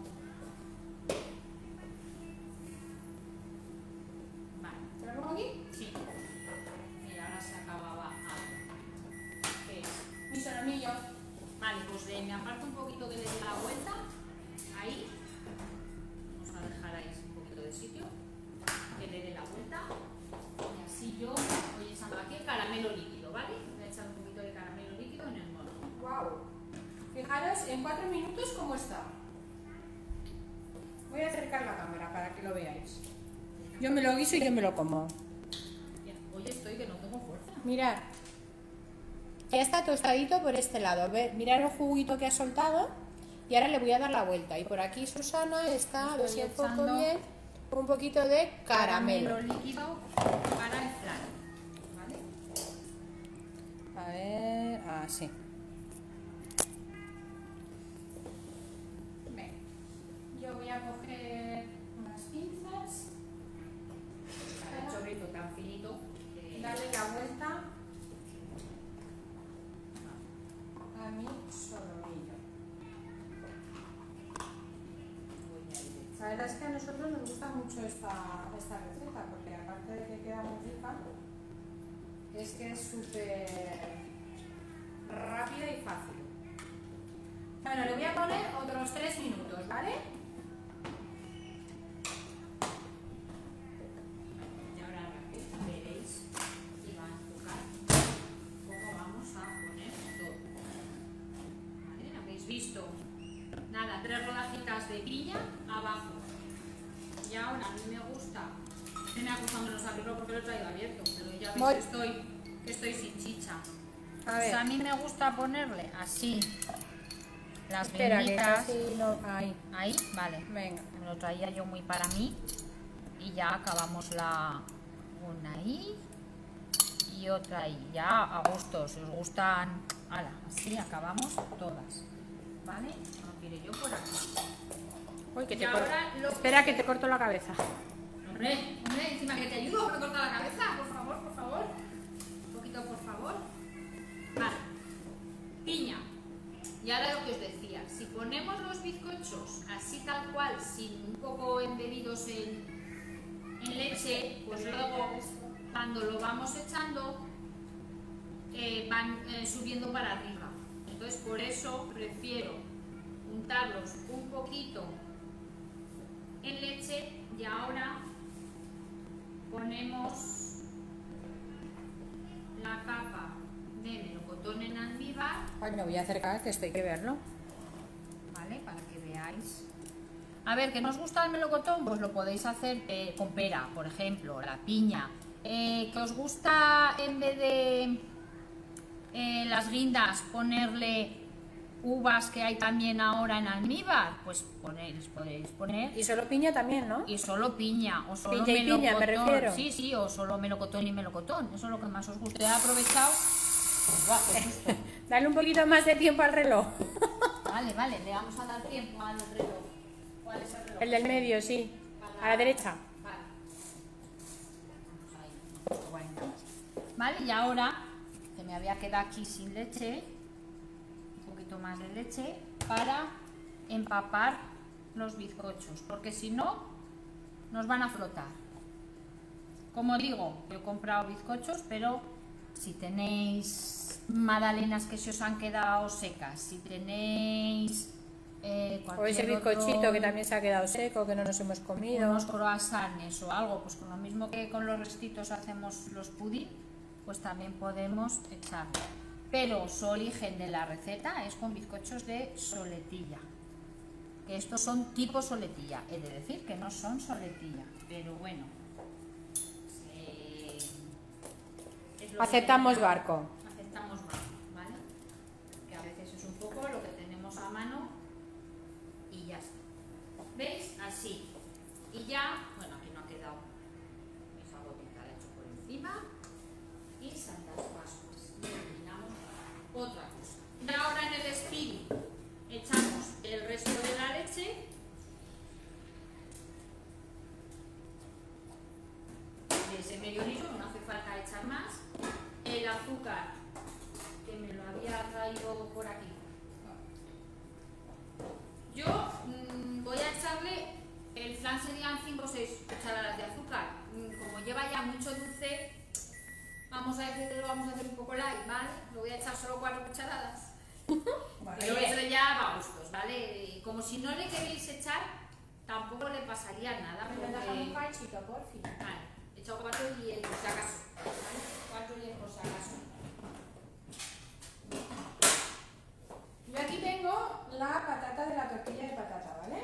Vale. ¿Te lo pongo aquí? Sí. Mira, ahora se acababa algo. ¿Qué es? Mi solomillo. Vale, pues me aparto un poquito que le dé la vuelta. Ahí. Vamos a dejar ahí un poquito de sitio. Que le dé la vuelta. Y así yo voy echando aquí el caramelo líquido, ¿vale? Voy a echar un poquito de caramelo líquido en el molde. Wow. Fijaros en 4 minutos cómo está. Voy a acercar la cámara para que lo veáis. Yo me lo guiso y yo me lo como. Hoy estoy que no tengo fuerza. Mirad. Ya está tostadito por este lado. Mirad el juguito que ha soltado. Y ahora le voy a dar la vuelta. Y por aquí Susana está, a ver si enfoco bien, un poquito de caramelo. Líquido para el flan. ¿Vale? A ver, así. Venga. Yo voy a coger unas pinzas. El chorrito tan finito. Darle la vuelta a mi solomillo. La verdad es que a nosotros nos gusta mucho esta receta, porque aparte de que queda muy rica, es que es súper rápida y fácil. Bueno, le voy a poner otros 3 minutos, ¿vale? Y ahora veréis y va a enfocar cómo vamos a poner todo. ¿Vale? ¿Habéis visto? Nada, 3 rodajitas de piña abajo. Y ahora a mí me gusta, me ha gustado menos abrirlo porque lo he traído abierto, pero ya veis que estoy sin chicha. Pues a mí me gusta ponerle así las piñitas. Ahí, vale. Venga. Me lo traía yo muy para mí. Y ya acabamos una ahí y otra ahí. Ya a gusto, si os gustan. Ala, así acabamos todas. ¿Vale? No quiero yo por aquí. Uy, que Y te ahora Espera que te corto la cabeza. Hombre, encima que te ayudo, me corta la cabeza. Por favor. Un poquito, por favor. Vale. Piña. Y ahora lo que os decía, si ponemos los bizcochos así tal cual, sin un poco embebidos en leche, pues luego cuando lo vamos echando van subiendo para arriba. Entonces por eso prefiero untarlos un poquito en leche y ahora ponemos la capa de melocotón en almíbar. Ay, me voy a acercar, que esto hay que verlo. ¿Vale? Para que veáis. A ver, ¿que no os gusta el melocotón? Pues lo podéis hacer con pera, por ejemplo, la piña. ¿Que os gusta en vez de las guindas ponerle uvas que hay también ahora en almíbar? Pues podéis poner. Y solo piña también, ¿no? Y solo piña, o solo Piña y melocotón. piña, me refiero. Sí, sí, o solo melocotón y melocotón. Eso es lo que más os guste. He aprovechado. Guau, qué susto. Dale un poquito más de tiempo al reloj. Vale, vale, le vamos a dar tiempo al reloj. ¿Cuál es el reloj? El del medio, sí. A la derecha. Vale. Vamos ahí. Vale, y ahora que me había quedado aquí sin leche, un poquito más de leche para empapar los bizcochos, porque si no nos van a flotar. Como digo, yo he comprado bizcochos, pero si tenéis magdalenas que se os han quedado secas, si tenéis O ese bizcochito que también se ha quedado seco, que no nos hemos comido. unos croissants o algo, pues con lo mismo que con los restitos hacemos los pudín, pues también podemos echarlo. Pero su origen de la receta es con bizcochos de soletilla, que estos son tipo soletilla, he de decir que no son soletilla, pero bueno, es lo Aceptamos que barco. aceptamos barco, ¿vale? Que a veces es un poco lo que tenemos a mano y ya está. ¿Veis? Así. Y ya, bueno, aquí no ha quedado esa gotita, la he hecho por encima. Y Santas Pascuas. Y eliminamos otra cosa. Y ahora en el espiri echamos el resto de la leche. De ese medio litro, no hace falta echar más. El azúcar, que me lo había traído por aquí. Yo voy a echarle, el flan serían 5 o 6 cucharadas de azúcar. Como lleva ya mucho dulce, vamos a decir que lo vamos a hacer un poco light, ¿vale? Lo voy a echar solo 4 cucharadas. Pero eso ya va a gustos, ¿vale? Como si no le queréis echar, tampoco le pasaría nada. un cachito, por fin. Vale, he echado 4 y el por si acaso. ¿Vale? 4 y el por si acaso. Yo aquí tengo la patata de la tortilla de patata, ¿vale?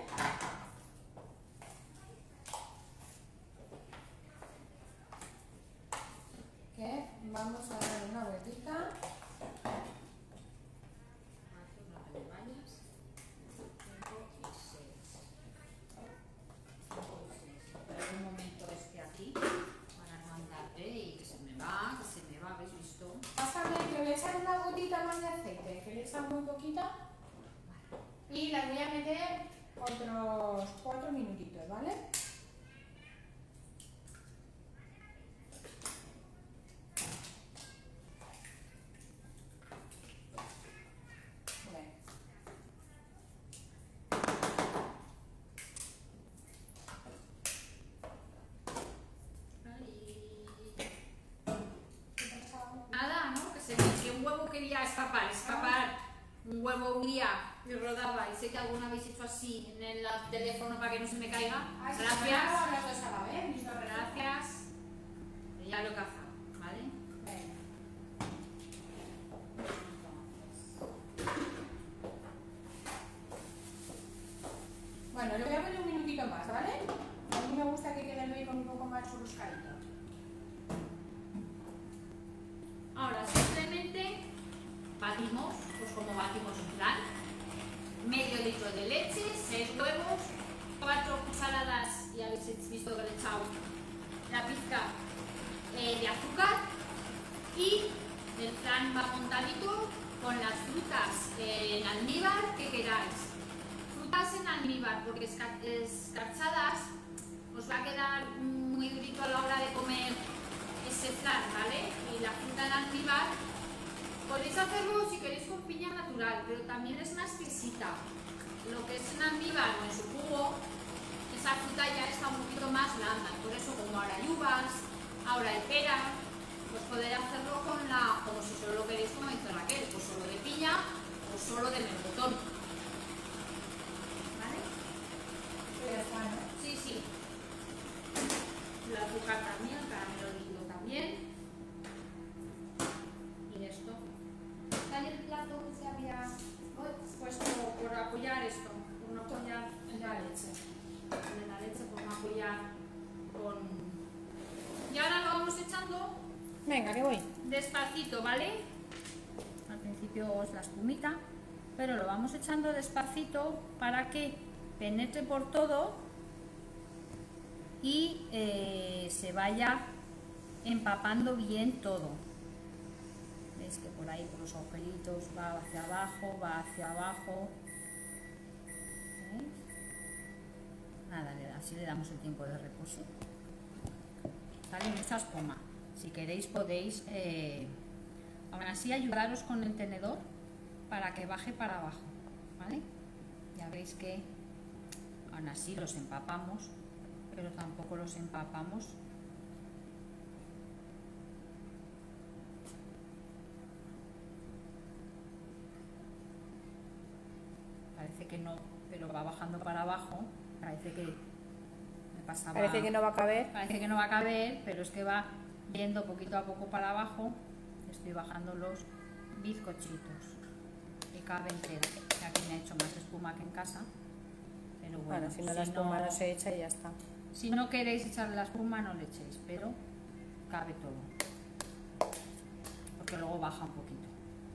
Que vamos a dar una vueltita. No te me vayas. 5 y 6. 5 y 6. Espera un momento este aquí para no andarte y que se me va, ¿habéis visto? Pásame, que voy a echar una gotita más de aceite, que le he echado muy poquita. Y las voy a meter otros 4 minutitos, ¿vale? Bueno. Nada, ¿no? Que un huevo quería escapar. Un huevo huía y rodaba. Y sé que alguna habéis hecho así en el teléfono para que no se me caiga. Gracias. Las dos a la vez, mis dos Gracias. Ya lo he cazado, ¿vale? Venga. Bueno, le voy a poner un minutito más, ¿vale? A mí me gusta que quede el bacon un poco más churruscadito. Ahora simplemente batimos, pues como batimos un flan, medio litro de leche, 6 huevos, 4 cucharadas, y habéis visto que le he echado la pizca de azúcar, y el flan va montadito con las frutas en almíbar que queráis. Frutas en almíbar, porque escarchadas os va a quedar muy durito a la hora de comer ese flan, ¿vale? Y la fruta en almíbar podéis hacerlo si queréis con piña natural, pero también es más exquisita. Lo que es en almíbar o en su jugo, esa fruta ya está un poquito más blanda. Por eso, como ahora hay uvas, ahora hay pera, pues podéis hacerlo con como si solo lo queréis, como dice Raquel, pues solo de piña o solo de melocotón. ¿Vale? Ya está, ¿no? Sí, sí. El azúcar también, el caramelo líquido también. Y esto Venga, que voy. Despacito, ¿vale? Al principio es la espumita, pero lo vamos echando despacito para que penetre por todo y se vaya empapando bien todo. Veis que por ahí, por los agujeritos, va hacia abajo, va hacia abajo. ¿Veis? Nada, así le damos el tiempo de reposo. Sale mucha espuma. Si queréis podéis, aún así, ayudaros con el tenedor para que baje para abajo, ¿vale? Ya veis que aún así los empapamos, pero tampoco los empapamos parece que no, pero va bajando para abajo. Parece que me pasaba, Parece que no va a caber. parece que no va a caber, pero es que va yendo poquito a poco para abajo. Estoy bajando los bizcochitos y cabe entera. Aquí me ha hecho más espuma que en casa, pero bueno, Si no, la espuma no se echa y ya está. si no queréis echarle la espuma, no le echéis, pero cabe todo, porque luego baja un poquito.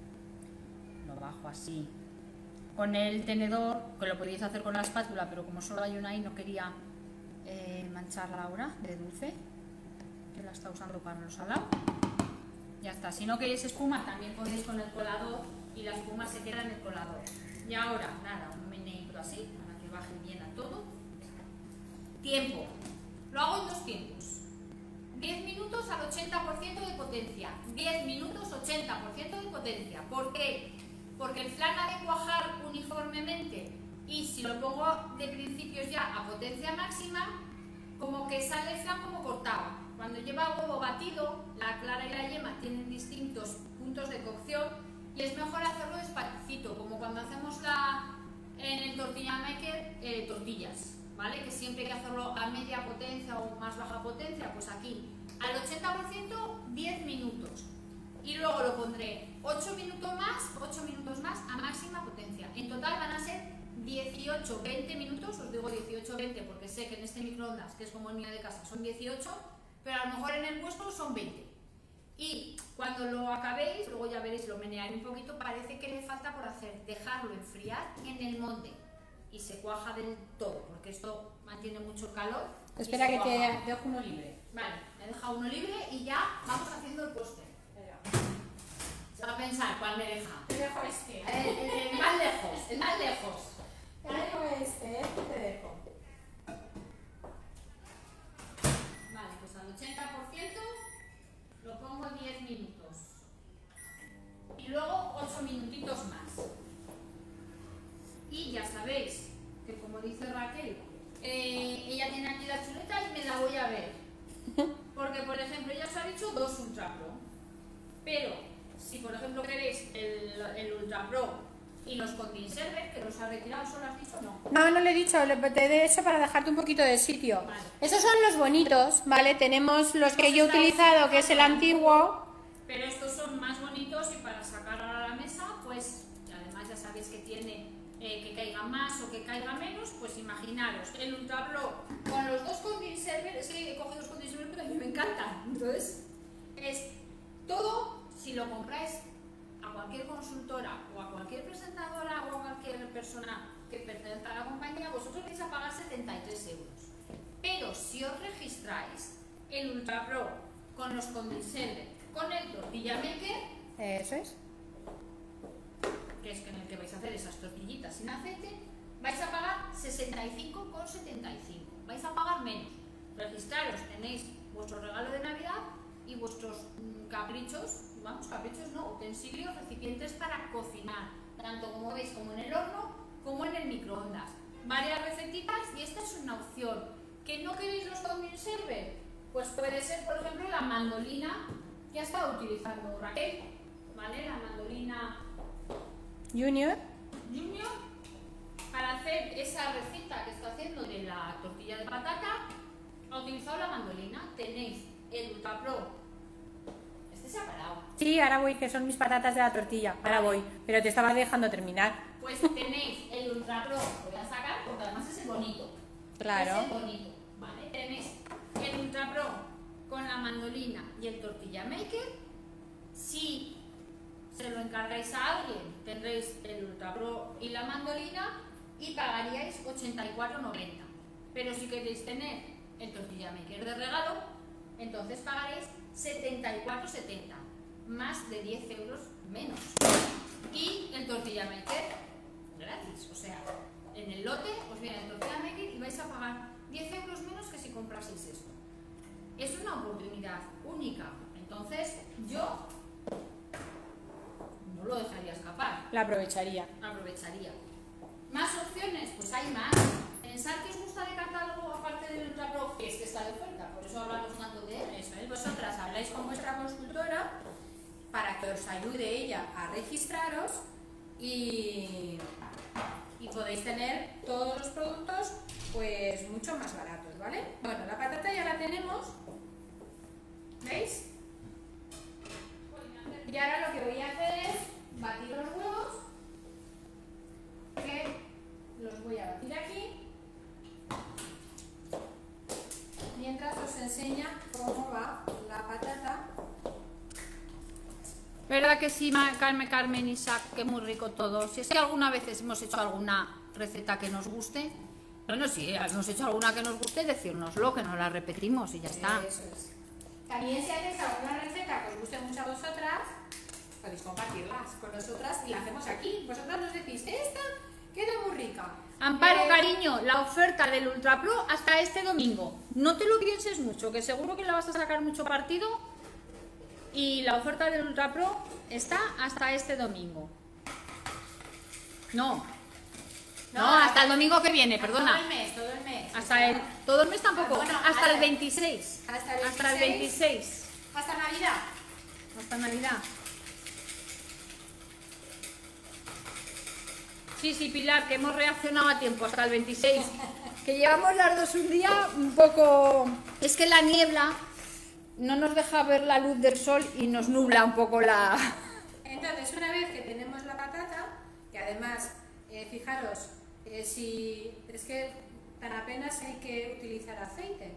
Lo bajo así con el tenedor, que lo podéis hacer con la espátula, pero como solo hay una ahí, no quería mancharla ahora de dulce, que la está usando para lo salado. Ya está. Si no queréis espuma, también podéis con el colador y la espuma se queda en el colador. Y ahora, nada, un meneíto así, para que baje bien a todo. Tiempo. Lo hago en 2 tiempos. 10 minutos al 80% de potencia. 10 minutos, 80% de potencia. ¿Por qué? Porque el flan ha de cuajar uniformemente y si lo pongo de principios ya a potencia máxima, como que sale el flan como cortado. Cuando lleva huevo batido, la clara y la yema tienen distintos puntos de cocción y es mejor hacerlo despacito, como cuando hacemos en el tortilla maker tortillas, ¿vale? Que siempre hay que hacerlo a media potencia o más baja potencia, pues aquí al 80% 10 minutos. Y luego lo pondré 8 minutos más a máxima potencia. En total van a ser 18-20 minutos, os digo 18-20 porque sé que en este microondas, que es como el mío de casa, son 18, pero a lo mejor en el vuestro son 20. Y cuando lo acabéis, luego ya veréis, lo menearé un poquito, parece que le falta por hacer, dejarlo enfriar en el molde y se cuaja del todo, porque esto mantiene mucho calor. Espera que te dejo uno libre. Vale, me he dejado uno libre y ya vamos haciendo el postre. Se va a pensar cuál me deja. Te dejo este. El más lejos, el más lejos. Te dejo este, te dejo. Vale, pues al 80% lo pongo 10 minutos. Y luego 8 minutitos más. Y ya sabéis que, como dice Raquel, ella tiene aquí la chuleta y me la voy a ver. Porque, por ejemplo, ella os ha dicho 2 Ultra Pro. Pero, si por ejemplo queréis el Ultra Pro y los conserver, que los ha retirado, ¿solo has dicho no? No le he dicho, te he hecho para dejarte un poquito de sitio. Vale. Esos son los bonitos, ¿vale? Tenemos los que yo he utilizado, que es el antiguo. Pero estos son más bonitos y para sacar a la mesa, pues, además ya sabéis que tiene que caiga más o que caiga menos, pues imaginaros el Ultra Pro con los 2 conserver, es que he cogido los conserver porque a mí me encantan. Entonces, es todo, si lo compráis a cualquier consultora o a cualquier presentadora o a cualquier persona que pertenezca a la compañía, vosotros vais a pagar 73 euros. Pero si os registráis el Ultra Pro con los conserver, con el tortilla maker, Eso es. que es en el que vais a hacer esas tortillitas sin aceite, vais a pagar 65,75. Vais a pagar menos. Registraros, tenéis vuestro regalo de Navidad y vuestros caprichos, caprichos no, utensilios, recipientes para cocinar, tanto como veis, como en el horno, como en el microondas. Varias recetitas y esta es una opción. ¿Que no queréis los conserver? Pues puede ser, por ejemplo, la mandolina que ha estado utilizando Raquel, ¿vale? La mandolina Junior. Para hacer esa receta que está haciendo de la tortilla de patata, ha utilizado la mandolina. Tenéis el Ultra Pro. Este se ha parado. Sí, ahora voy, que son mis patatas de la tortilla. Ahora voy, pero te estaba dejando terminar. Pues tenéis el Ultra Pro, lo voy a sacar porque además es el bonito. Claro. Es el bonito, ¿vale? Tenéis el Ultra Pro con la mandolina y el tortilla maker. Si se lo encargáis a alguien, tendréis el Ultra Pro y la mandolina y pagaríais 84,90. Pero si queréis tener el tortilla maker de regalo, entonces pagaréis 74,70, más de 10 euros menos. Y el tortilla maker gratis, o sea, en el lote os viene el tortilla maker y vais a pagar 10 euros menos que si compraseis esto. Es una oportunidad única, entonces yo no lo dejaría escapar. La aprovecharía. Aprovecharía. ¿Más opciones? Pues hay más. Pensad que os gusta de catálogo aparte del Ultra Pro, que es que está de oferta, por eso hablamos tanto de él. Eso es, vosotras habláis con vuestra consultora para que os ayude ella a registraros y podéis tener todos los productos pues mucho más baratos, ¿vale? Bueno, la patata ya la tenemos, ¿veis? Y ahora lo que voy a hacer es batir los huevos, que los voy a batir aquí, mientras os enseña cómo va la patata. ¿Verdad que sí, Carmen, Isaac, que muy rico todo? Si es que alguna vez hemos hecho alguna receta que nos guste, bueno, si hemos hecho alguna que nos guste, decírnoslo, que no la repetimos y ya está. Eso es. También si hacéis alguna receta que os guste mucho a vosotras, podéis compartirlas con nosotras y la hacemos aquí. Vosotras nos decís, esta queda muy rica. Amparo, cariño, la oferta del Ultra Pro hasta este domingo. No te lo pienses mucho, que seguro que le vas a sacar mucho partido. Y la oferta del Ultra Pro está hasta este domingo. No, hasta el domingo que viene, perdona. Todo el mes, todo el mes. Todo el mes tampoco, Bueno, hasta el 26. Hasta el 26. Hasta Navidad. Hasta Navidad. Sí, Pilar, que hemos reaccionado a tiempo hasta el 26. Que llevamos las dos un día un poco... Es que la niebla no nos deja ver la luz del sol y nos nubla un poco la... Entonces, una vez que tenemos la patata, que además, fijaros, si es que tan apenas hay que utilizar aceite.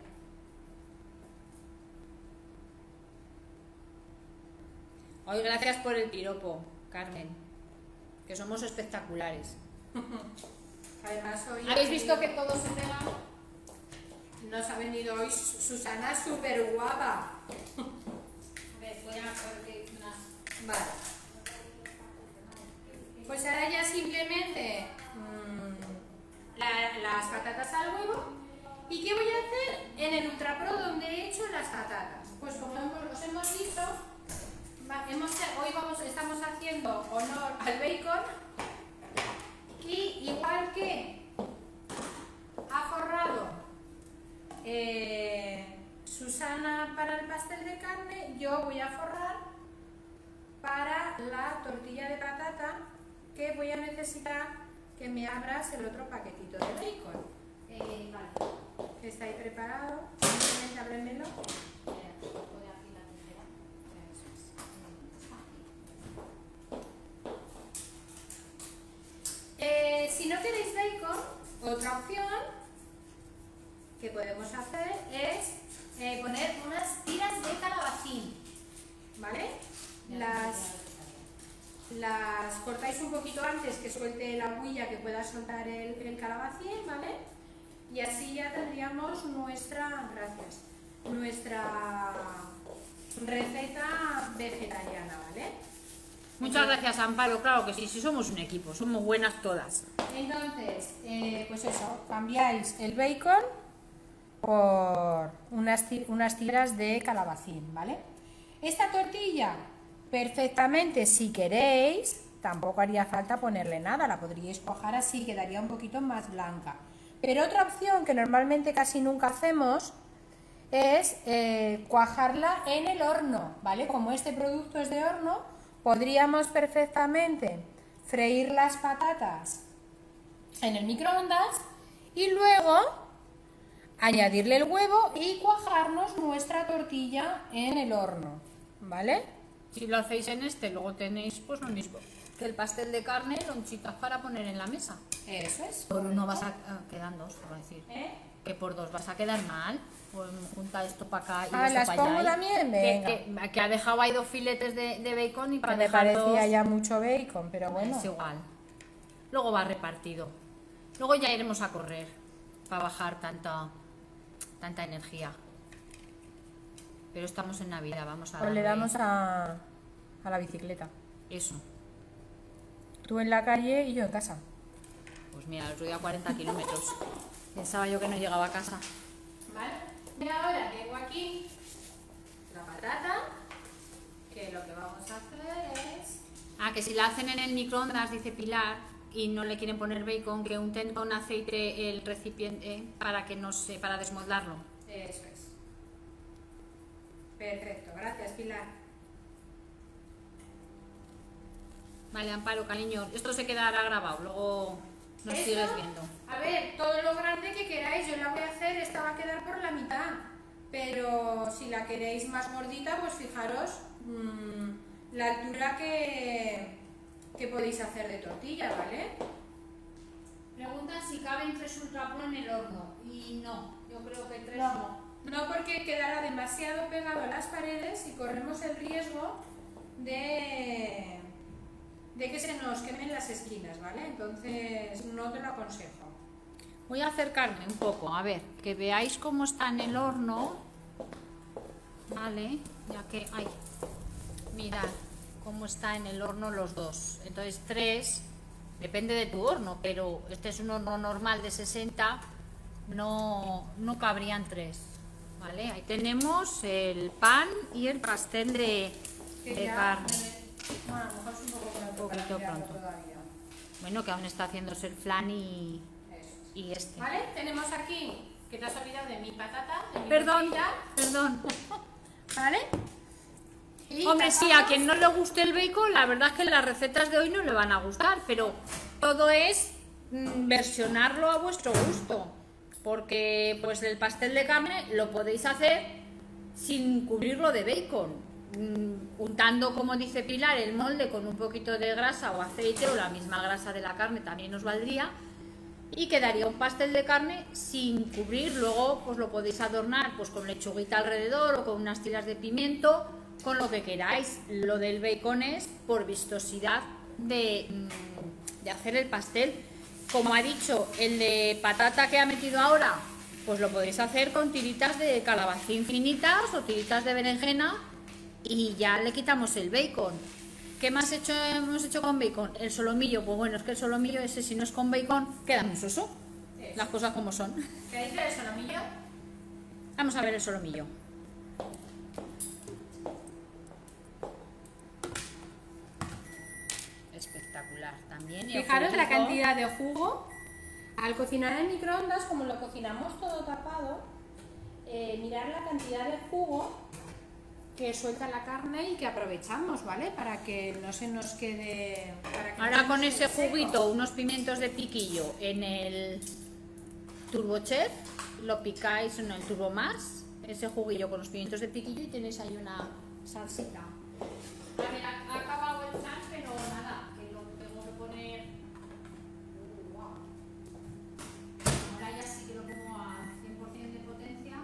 Hoy gracias por el piropo, Carmen, que somos espectaculares. Además, hoy ¿Habéis visto que todo se pega? Nos ha venido hoy Susana súper guapa. Vale. Pues ahora ya simplemente las patatas al huevo. ¿Y qué voy a hacer en el Ultra Pro donde he hecho las patatas? Pues como os hemos dicho, hoy estamos haciendo honor al bacon y igual que ha forrado Susana para el pastel de carne, yo voy a forrar para la tortilla de patata, que voy a necesitar que me abras el otro paquetito de bacon. Vale. ¿Está ahí preparado? Simplemente ábremelo. Si no queréis bacon, otra opción que podemos hacer es poner unas tiras de calabacín, ¿vale? Las cortáis un poquito antes que suelte la huilla, que pueda soltar el calabacín, ¿vale? Y así ya tendríamos nuestra receta vegetariana, ¿vale? Muchas gracias, Amparo, claro que sí, somos un equipo, somos buenas todas. Entonces, pues eso, cambiáis el bacon por unas tiras de calabacín, ¿vale? Esta tortilla, perfectamente, si queréis, tampoco haría falta ponerle nada, la podríais cuajar así, quedaría un poquito más blanca. Pero otra opción que normalmente casi nunca hacemos es cuajarla en el horno, ¿vale? Como este producto es de horno, podríamos perfectamente freír las patatas en el microondas y luego añadirle el huevo y cuajarnos nuestra tortilla en el horno, ¿vale? Si lo hacéis en luego tenéis pues lo mismo que el pastel de carne, lonchitas para poner en la mesa. Eso es. Por uno vas quedando, os voy a decir. que por dos vas a quedar mal. Pues junta esto para acá y Ah, esto ¿las para allá. pongo también? Venga. Que ha dejado ahí 2 filetes de bacon y Que para me dejarlos... parecía ya mucho bacon, pero bueno. Es igual. Luego va repartido. Luego ya iremos a correr para bajar tanta energía. Pero estamos en Navidad, vamos a Pues le darle damos a la bicicleta. eso. Tú en la calle y yo en casa. Pues mira, el otro día 40 kilómetros. Pensaba yo que no llegaba a casa. Vale. Y ahora tengo aquí la patata, que lo que vamos a hacer es... Ah, que si la hacen en el microondas, dice Pilar, y no le quieren poner bacon, que unten con aceite el recipiente para que no se, para desmoldarlo. Eso es. Perfecto, gracias Pilar. Vale, Amparo, cariño, esto se quedará grabado, luego nos Esto, sigues viendo. A ver, todo lo grande que queráis, yo la voy a hacer, esta va a quedar por la mitad. Pero si la queréis más gordita, pues fijaros la altura que podéis hacer de tortilla, ¿vale? Preguntan si caben 3 ultrapro en el horno. Y no, yo creo que 3 No, no porque quedará demasiado pegado a las paredes y corremos el riesgo de que se nos quemen las esquinas, ¿vale? Entonces no te lo aconsejo. Voy a acercarme un poco, a ver, que veáis cómo está en el horno. Vale, ya que... Ay, mirad cómo está en el horno los dos. Entonces 3, depende de tu horno, pero este es un horno normal de 60, no cabrían 3. Vale, ahí tenemos el pan y el pastel de carne. Bueno, a lo mejor es un poco pronto Un poquito para mirarlo pronto. todavía. Bueno, que aún está haciéndose el flan y Eso. este. ¿Vale? Tenemos aquí, que te has olvidado de mi patata, de mi Perdón, tortilla, perdón. ¿vale? Y Hombre, sí, a tapamos. quien no le guste el bacon, la verdad es que las recetas de hoy no le van a gustar, pero todo es versionarlo a vuestro gusto, porque pues el pastel de carne lo podéis hacer sin cubrirlo de bacon, untando, como dice Pilar, el molde con un poquito de grasa o aceite o la misma grasa de la carne también os valdría, y quedaría un pastel de carne sin cubrir. Luego pues lo podéis adornar pues con lechuguita alrededor o con unas tiras de pimiento, con lo que queráis. Lo del bacon es por vistosidad de hacer el pastel. Como ha dicho, el de patata que ha metido ahora, pues lo podéis hacer con tiritas de calabacín finitas o tiritas de berenjena y ya le quitamos el bacon. ¿Qué más hemos hecho con bacon? El solomillo. Pues bueno, es que el solomillo ese, si no es con bacon, queda muy soso. Eso. Las cosas como son. ¿Queréis ver el solomillo? Vamos a ver el solomillo. Espectacular también. Y el Fijaros la juguito. cantidad de jugo. Al cocinar en microondas, como lo cocinamos todo tapado, mirar la cantidad de jugo que suelta la carne y que aprovechamos, ¿vale? Para que no se nos quede... para que no Ahora se con nos ese quede seco. juguito, unos pimientos de piquillo en el turbochef, lo picáis en el turbo más, ese juguillo con los pimientos de piquillo y tenéis ahí una salsita. A ver, ha acabado el flan, pero nada, que lo tengo que poner... Wow. Ahora ya sí que lo pongo a 100% de potencia.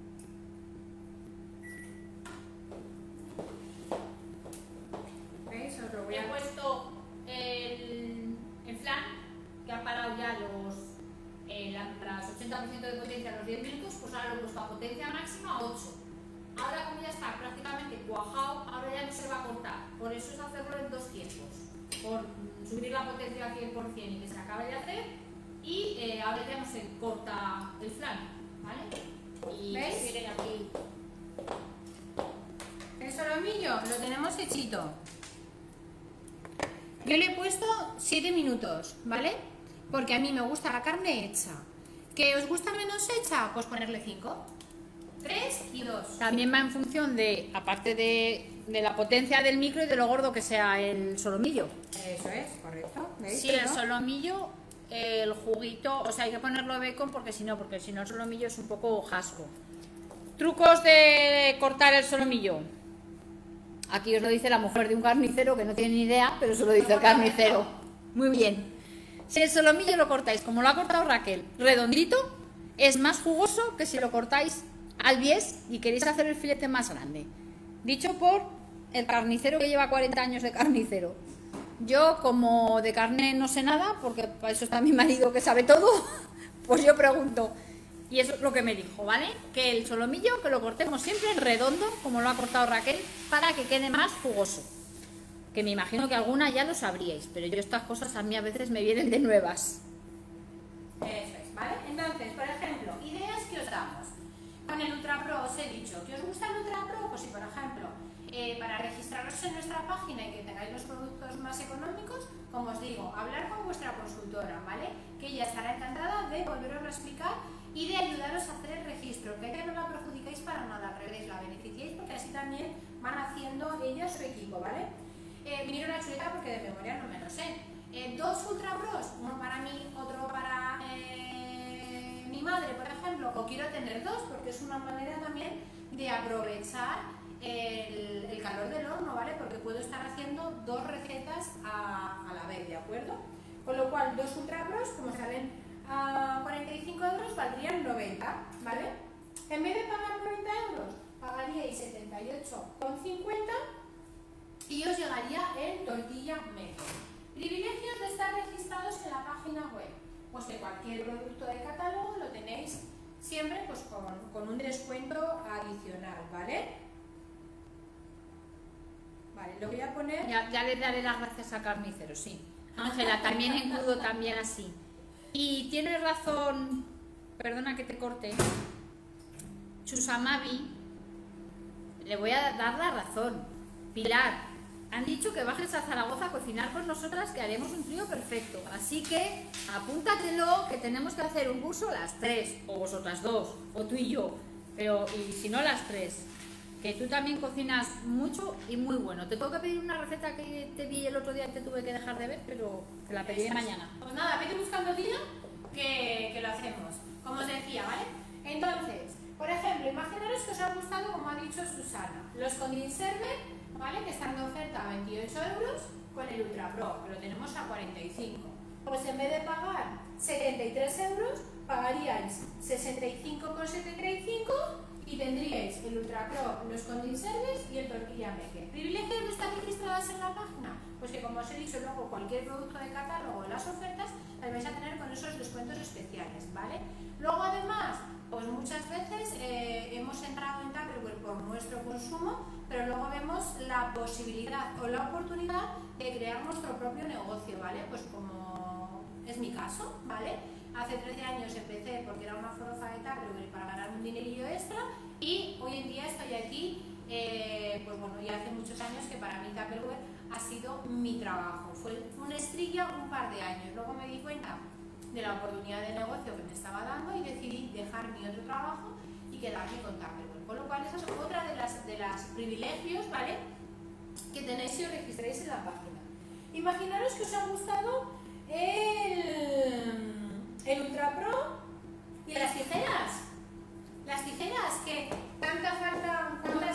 ¿Veis? Os lo voy He a... puesto el flan, que ha parado ya las 80% de potencia a los 10 minutos, pues ahora lo he puesto a potencia máxima a 8. Ahora, como ya está prácticamente cuajado, ahora ya no se va a cortar. Por eso es hacerlo en 2 tiempos. Por subir la potencia al 100% y que se acabe de hacer. Y ahora ya no se corta el flan, ¿vale? Y ¿veis? miren aquí. El solomillo lo tenemos hechito. Yo le he puesto 7 minutos, ¿vale? Porque a mí me gusta la carne hecha. ¿Que os gusta menos hecha? Pues ponerle 5. 3 y 2. También va en función de, aparte de la potencia del micro y de lo gordo que sea el solomillo. Eso es, correcto. ¿Veis? Sí, el ¿No? solomillo, el juguito, o sea, hay que ponerlo de bacon porque si no el solomillo es un poco jasco. Trucos de cortar el solomillo. Aquí os lo dice la mujer de un carnicero que no tiene ni idea, pero se lo dice el carnicero. Muy bien. Si el solomillo lo cortáis como lo ha cortado Raquel, redondito, es más jugoso que si lo cortáis al bies y queréis hacer el filete más grande. Dicho por el carnicero que lleva 40 años de carnicero. Yo, como de carne no sé nada, porque para eso está mi marido que sabe todo, pues yo pregunto. Y eso es lo que me dijo, ¿vale? Que el solomillo que lo cortemos siempre en redondo, como lo ha cortado Raquel, para que quede más jugoso. Que me imagino que alguna ya lo sabríais, pero yo estas cosas a mí a veces me vienen de nuevas. Eso es, ¿vale? Entonces, por ejemplo, ideas que os damos. Con el Ultra Pro os he dicho que os gusta el Ultra Pro, pues si por ejemplo, para registraros en nuestra página y que tengáis los productos más económicos, como os digo, hablar con vuestra consultora, ¿vale? Que ella estará encantada de volveros a explicar y de ayudaros a hacer el registro, que ella no la perjudicáis para nada, al revés, la beneficiáis porque así también van haciendo ella su equipo, ¿vale? Miro una chuleta porque de memoria no me lo sé. Dos Ultra Pros, uno para mí, otro para mi madre, por ejemplo, o quiero tener dos porque es una manera también de aprovechar el calor del horno, ¿vale? Porque puedo estar haciendo dos recetas a la vez, ¿de acuerdo? Con lo cual, dos Ultra Pros, como salen a 45 euros, valdrían 90, ¿vale? En vez de pagar 90 euros, pagaríais 78,50 y os llegaría el tortilla medio. Privilegios de estar registrados en la página web. Pues que cualquier producto de catálogo lo tenéis siempre pues con un descuento adicional, ¿vale? Vale, lo voy a poner... Ya le daré las gracias a carnicero, sí. Ángela, también en crudo, también así. Y tiene razón, perdona que te corte, Chusamavi, le voy a dar la razón. Pilar, han dicho que bajes a Zaragoza a cocinar con nosotras, que haremos un trío perfecto. Así que apúntatelo, que tenemos que hacer un curso las tres, o vosotras dos, o tú y yo, pero y si no las tres. Que tú también cocinas mucho y muy bueno. Te tengo que pedir una receta que te vi el otro día y te tuve que dejar de ver, pero te la pediré mañana. Pues nada, vete buscando día que lo hacemos, como os decía, ¿vale? Entonces, por ejemplo, imaginaros que os ha gustado, como ha dicho Susana, los conserver, ¿vale? Que están de oferta a 28 euros con el Ultra Pro, que lo tenemos a 45. Pues en vez de pagar 73 euros, pagaríais 65,75 y tendríais el Ultra Pro, los conserves y el tortilla maker. ¿Privilegios de estar registradas en la página? Pues que, como os he dicho, luego cualquier producto de catálogo, las ofertas, las vais a tener con esos descuentos especiales, ¿vale? Luego, además, pues muchas veces hemos entrado en Tupperware por nuestro consumo, pero luego vemos la posibilidad o la oportunidad de crear nuestro propio negocio, ¿vale? Pues como es mi caso, ¿vale? Hace 13 años empecé porque era una forofa de Tupperware para ganar un dinerillo extra y hoy en día estoy aquí, pues bueno, ya hace muchos años que para mí Tupperware ha sido mi trabajo. Fue una estrella un par de años, luego me di cuenta de la oportunidad de negocio que me estaba dando y decidí dejar mi otro trabajo y quedarme con Tupperware. Con lo cual esa es otra de las privilegios, ¿vale?, que tenéis si os registráis en la página. Imaginaros que os ha gustado el Ultra Pro y las tijeras. Las tijeras que tanta falta,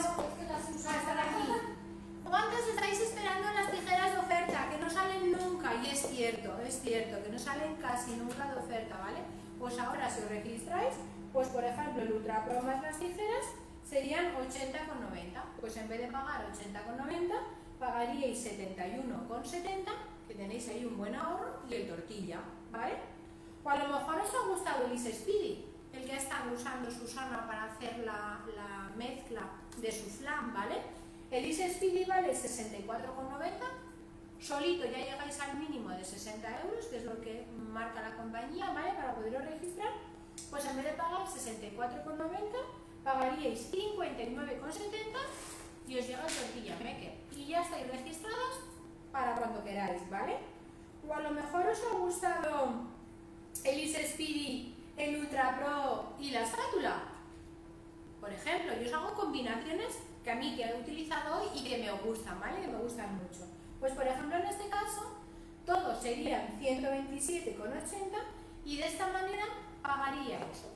¿cuántas estáis esperando en las tijeras de oferta? Que no salen nunca, y es cierto, que no salen casi nunca de oferta, ¿vale? Pues ahora si os registráis, pues por ejemplo el Ultra Pro más las tijeras serían 80,90. Pues en vez de pagar 80,90, pagaríais 71,70, que tenéis ahí un buen ahorro, y el tortilla, ¿vale? O a lo mejor os ha gustado el Easy Speedy, el que ha estado usando Susana para hacer la mezcla de su flan, ¿vale? El Easy Speedy vale 64,90, solito ya llegáis al mínimo de 60 euros, que es lo que marca la compañía, ¿vale? Para poderos registrar, pues en vez de pagar 64,90, pagaríais 59,70 y os llega el tortilla maker. Y ya estáis registrados para cuando queráis, ¿vale? O a lo mejor os ha gustado el Easy Speedy, el Ultra Pro y la espátula. Por ejemplo, yo os hago combinaciones que a mí que he utilizado hoy y que me gustan, ¿vale? Que me gustan mucho. Pues por ejemplo en este caso, todos serían 127,80 y de esta manera pagaríais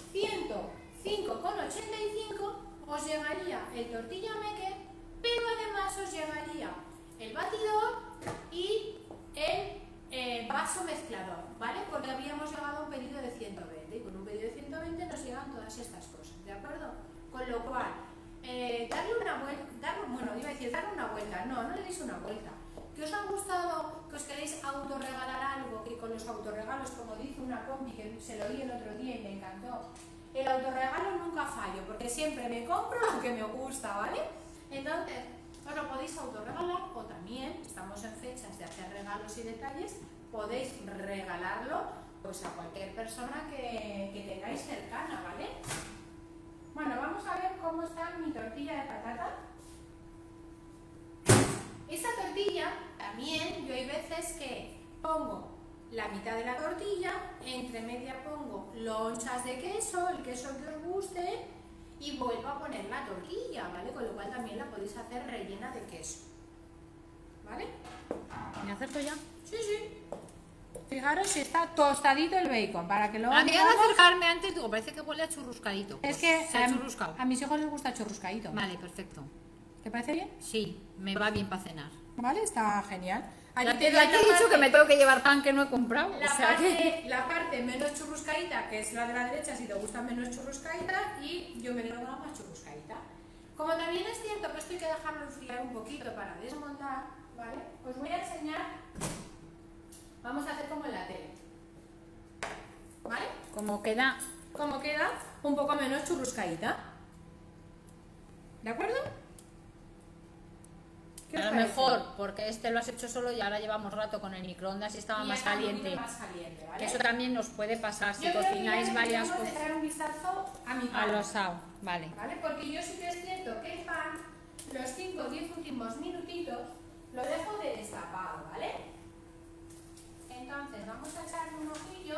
105,85, os llegaría el tortilla maker, pero además os llegaría el batidor y el vaso mezclador, ¿vale? Porque habíamos llegado a un pedido de 120 y con un pedido de 120 automáticamente nos llegan todas estas cosas, ¿de acuerdo? Con lo cual, darle una vuelta, darle una vuelta, no le deis una vuelta. ¿Que os ha gustado, que os queréis autorregalar algo? Que con los autorregalos, como dice una compi que se lo oí el otro día y me encantó, el autorregalo nunca fallo, porque siempre me compro lo que me gusta, ¿vale? Entonces, os lo podéis autorregalar o también, estamos en fechas de hacer regalos y detalles, podéis regalarlo pues a cualquier persona que tengáis cercana, ¿vale? Bueno, vamos a ver cómo está mi tortilla de patata. Esta tortilla también, yo hay veces que pongo la mitad de la tortilla, entre media pongo lonchas de queso, el queso que os guste, y vuelvo a poner la tortilla, ¿vale? Con lo cual también la podéis hacer rellena de queso, ¿vale? ¿Me acerco ya? Sí, sí. Fijaros si está tostadito el bacon, para que luego... A mí al acercarme antes, digo, parece que huele a churruscadito. Es que se ha churruscado. a mis hijos les gusta churruscadito. Vale, perfecto. ¿Te parece bien? Sí, me va bien para cenar. Vale, está genial. Ya te he dicho que me tengo que llevar pan que no he comprado. La parte menos churruscadita, que es la de la derecha, si te gusta menos churruscadita, y yo me quedo con la más churruscadita. Como también es cierto que esto hay que dejarlo enfriar un poquito para desmontar, ¿vale? Os voy a enseñar, vamos a hacer como en la tele, ¿vale? Como queda un poco menos churruscadita. ¿De acuerdo? ¿Qué os a lo parece? mejor, porque este lo has hecho solo y ahora llevamos rato con el microondas y estaba Y más está un poquito caliente. más caliente, ¿vale? Que eso también nos puede pasar si Yo creo que cocináis ya varias deberíamos de cosas. dar un vistazo a mi A pan, los sao, vale. ¿vale? Porque yo sí que es cierto que el pan, los 5 o 10 últimos minutitos, lo dejo de destapado, ¿vale? Entonces vamos a echarle un ojillo.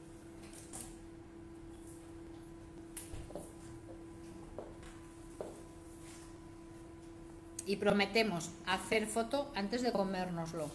Y prometemos hacer foto antes de comérnoslo.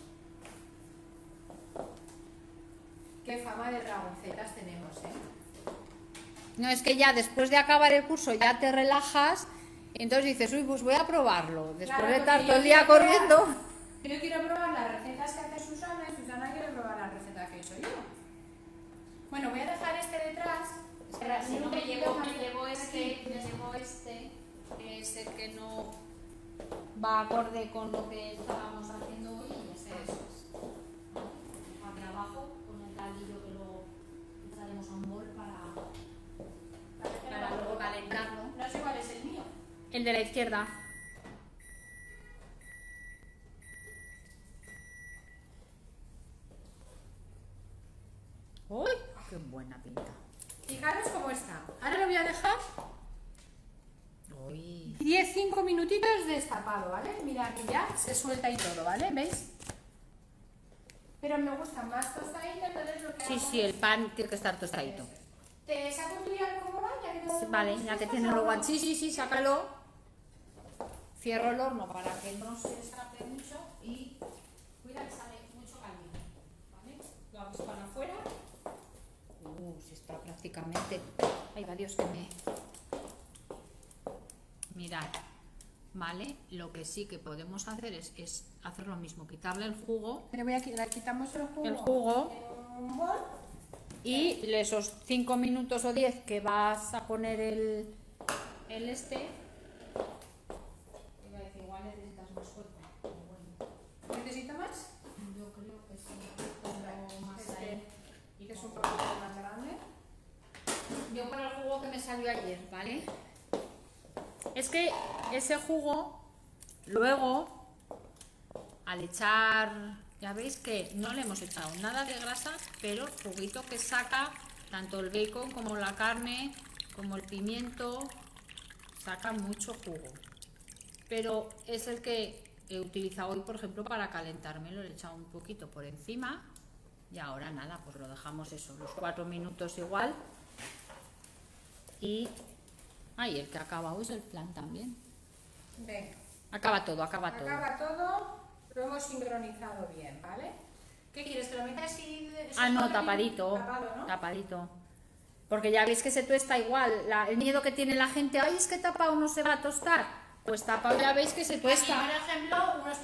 Qué fama de dragoncetas tenemos, ¿eh? No, es que ya después de acabar el curso ya te relajas, entonces dices, uy, pues voy a probarlo. Después Claro, de porque estar yo todo el día quiero probar- corriendo. Yo quiero probar las recetas que hace Susana y Susana quiere probar la receta que he hecho yo. Bueno, voy a dejar este detrás. Espera, si no Un me poquito llevo, más me llevo aquí. este, que es el que no va acorde con lo que estábamos haciendo hoy y ya está. Eso es. Aquí abajo con el caldillo que luego echaremos a un bol para luego calentarlo. No sé cuál es el mío. El de la izquierda. ¡Uy! ¡Qué buena pinta! Fijaros cómo está. Ahora lo voy a dejar ¡Uy! 10-5 minutitos destapado, ¿vale? Mirad que ya se suelta y todo, ¿vale? ¿Veis? Pero me gusta más tostadito, entonces lo que Sí, hago sí, el es- pan tiene que estar tostadito. ¿Te saco tú ya cómo va? Ya que todo Vale, lo ya que estás tiene ahora. luego. Sí, sí, sí, sácalo. Cierro el horno para que no se escape mucho y cuida que sale mucho caliente. ¿Vale? Lo hago para afuera. Se está prácticamente. Ay, va Dios que me. Mirad. Vale, lo que sí que podemos hacer es hacer lo mismo, quitarle el jugo Le quitamos el jugo. en un bol. y esos 5 minutos o 10 que vas a poner el este. Iba a decir, igual necesitas más fuerza, pero bueno. ¿Necesito más? Yo creo que sí, pero más ahí. Y que es un poquito más grande. Yo por el jugo que me salió ayer, ¿vale? Es que ese jugo, luego, al echar, ya veis que no le hemos echado nada de grasa, pero el juguito que saca, tanto el bacon como la carne, como el pimiento, saca mucho jugo. Pero es el que he utilizado hoy, por ejemplo, para calentármelo. Le he echado un poquito por encima y ahora nada, pues lo dejamos eso, los 4 minutos igual. Y el que acaba hoy es el flan también. Venga. Acaba todo, acaba todo. Acaba todo, lo hemos sincronizado bien, ¿vale? ¿Qué quieres? ¿Que lo metas así? No, tapadito. Tapado, ¿no? Tapadito. Porque ya veis que se tuesta igual. El miedo que tiene la gente, ay, es que tapado no se va a tostar. Pues tapado ya veis que se Aquí, tuesta. por ejemplo, unos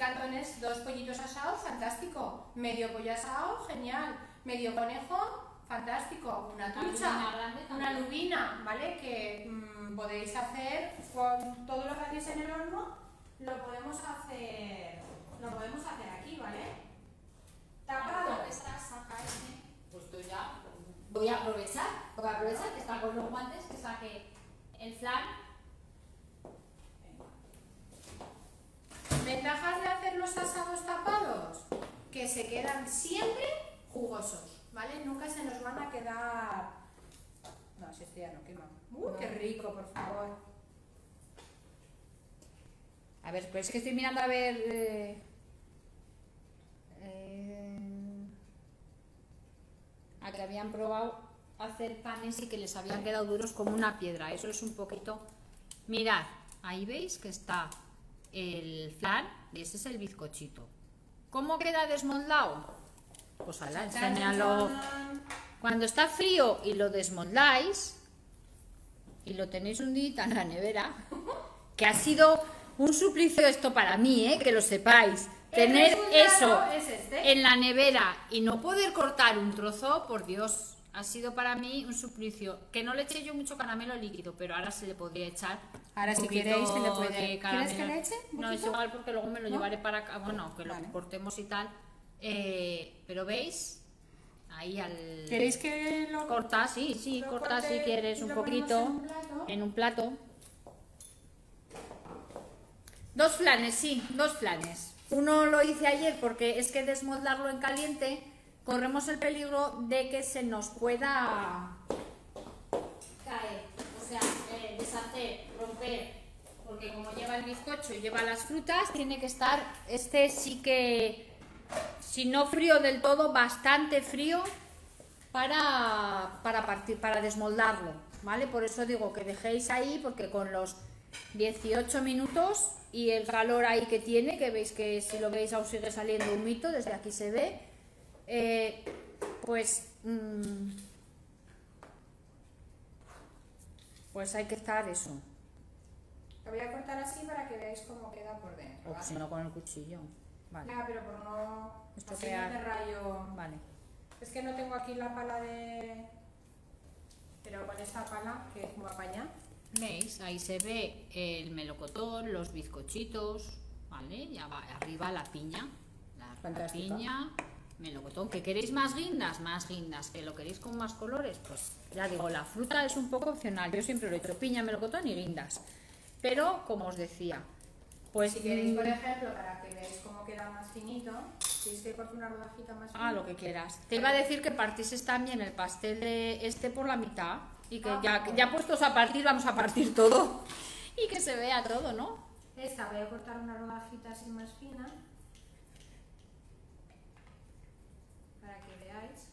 picantones, 2 pollitos asados, fantástico. Medio pollo asado, genial. Medio conejo, fantástico. Una Una trucha, lubina grande una también. lubina, ¿vale? Que podéis hacer con todo lo que hacéis en el horno, lo podemos hacer aquí, ¿vale? Tapado. Pues tú ya. Voy a aprovechar que está con los guantes, que saque el flan. Ventajas de hacer los asados tapados, que se quedan siempre jugosos, ¿vale? Nunca se nos van a quedar... No, si este ya no quema. ¡Qué rico, por favor! A ver, pues es que estoy mirando a ver. A que habían probado hacer panes y que les habían quedado duros como una piedra. Eso es un poquito. Mirad, ahí veis que está el flan y ese es el bizcochito. ¿Cómo queda desmoldado? Pues ala, enséñalo. Cuando está frío y lo desmoldáis y lo tenéis un día en la nevera, que ha sido un suplicio esto para mí, que lo sepáis. Tener eso es este. en la nevera y no poder cortar un trozo, por Dios, ha sido para mí un suplicio. Que no le eché yo mucho caramelo líquido, pero ahora se le podría echar. Ahora, un si poquito queréis, se le puede. de ¿Quieres caramelo. que le eche un No, es poquito? igual porque luego me lo ¿No? llevaré para acá. Bueno, que Vale. lo cortemos y tal. Pero veis, ahí al. ¿Queréis que lo Corta, sí, lo corta corte si quieres y un lo ponemos poquito en un plato. Dos flanes, sí, dos flanes. Uno lo hice ayer porque es que desmoldarlo en caliente corremos el peligro de que se nos pueda caer, o sea, deshacer, romper, porque como lleva el bizcocho y lleva las frutas, tiene que estar, este sí que, si no frío del todo, bastante frío para partir, para desmoldarlo, ¿vale? Por eso digo que dejéis ahí, porque con los 18 minutos y el calor ahí que tiene, que veis que si lo veis aún sigue saliendo humito, desde aquí se ve, pues hay que estar eso, Lo voy a cortar así para que veáis cómo queda por dentro. o ¿vale? si no con el cuchillo, vale, Pero por no Estropear. así no te rayo. vale. Es que no tengo aquí la pala de... Pero con esta pala, que es como apaña. ¿Veis? Ahí se ve el melocotón, los bizcochitos, ¿vale? Ya va arriba la piña. La Fantástica. piña, melocotón. ¿Que queréis más guindas? Más guindas. ¿Que lo queréis con más colores? Pues ya digo, la fruta es un poco opcional. Yo siempre lo he hecho piña, melocotón y guindas. Pero, como os decía, pues... Si queréis, por ejemplo, para que veáis cómo queda más finito, queréis que corte una rodajita más finita. lo que quieras. Te iba a decir que partieses también el pastel de este por la mitad. Y que ya puestos a partir, vamos a partir todo. Y que se vea todo, ¿no? Esta voy a cortar una rodajita así más fina. Para que veáis.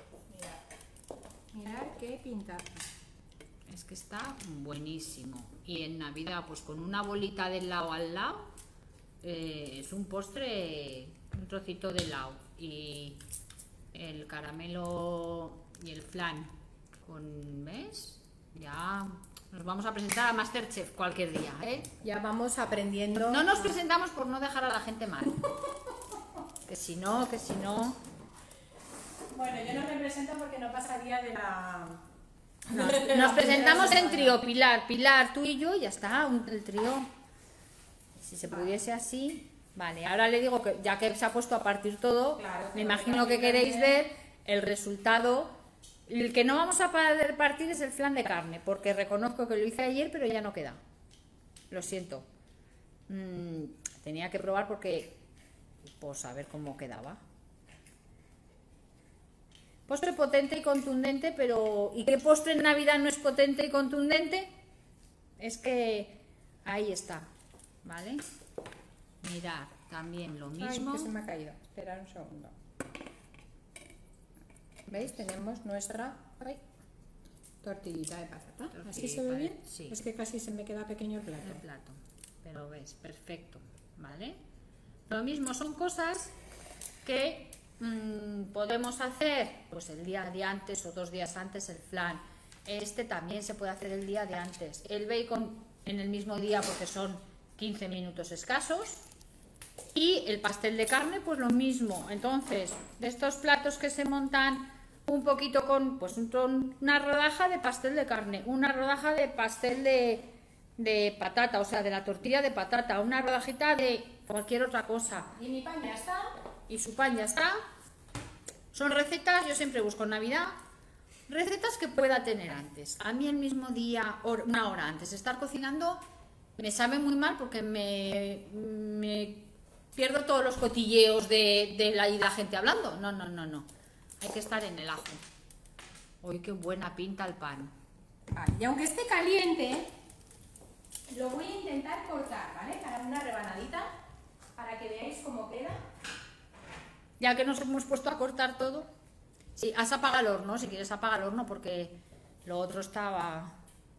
Mirad qué pintaza. Es que está buenísimo. Y en Navidad, pues con una bolita de helado al lado, es un postre, un trocito de helado. Y el caramelo y el flan con, ¿ves? Ya nos vamos a presentar a Masterchef cualquier día, ¿eh? Ya vamos aprendiendo. No nos presentamos por no dejar a la gente mal. Que si no... Bueno, yo no me presento porque no pasaría de la... Nos presentamos en trío, Pilar, tú y yo, y ya está, el trío. Si se pudiese así, vale. Ahora le digo que ya que se ha puesto a partir todo, Claro, me pero imagino que también- queréis ver el resultado. El que no vamos a poder partir es el flan de carne, porque reconozco que lo hice ayer, pero ya no queda. Lo siento. Tenía que probar porque, pues a ver cómo quedaba. Postre potente y contundente, pero ¿y qué postre en Navidad no es potente y contundente? Es que ahí está, ¿vale? Mirad, también lo mismo. Ay, que se me ha caído. Esperad un segundo. ¿Veis? Tenemos nuestra tortillita de patata. ¿Así se ve bien? Sí. Es que casi se me queda pequeño el plato. El plato, pero ves, perfecto, ¿vale? Lo mismo, son cosas que podemos hacer pues el día de antes o 2 días antes el flan. Este también se puede hacer el día de antes. El bacon en el mismo día porque son 15 minutos escasos. Y el pastel de carne pues lo mismo. Entonces, de estos platos que se montan un poquito con pues una rodaja de pastel de carne, una rodaja de pastel de patata, o sea, de la tortilla de patata, una rodajita de cualquier otra cosa. Y mi pan ya está. Y su pan ya está. Son recetas, yo siempre busco en Navidad, recetas que pueda tener antes. A mí el mismo día, una hora antes de estar cocinando, me sabe muy mal porque me pierdo todos los cotilleos de la gente hablando. No. Hay que estar en el ajo. Uy, qué buena pinta el pan. Vale, y aunque esté caliente, lo voy a intentar cortar, ¿vale? Para una rebanadita, para que veáis cómo queda. Ya que nos hemos puesto a cortar todo. Sí, has apagado el horno, si quieres apaga el horno porque lo otro estaba...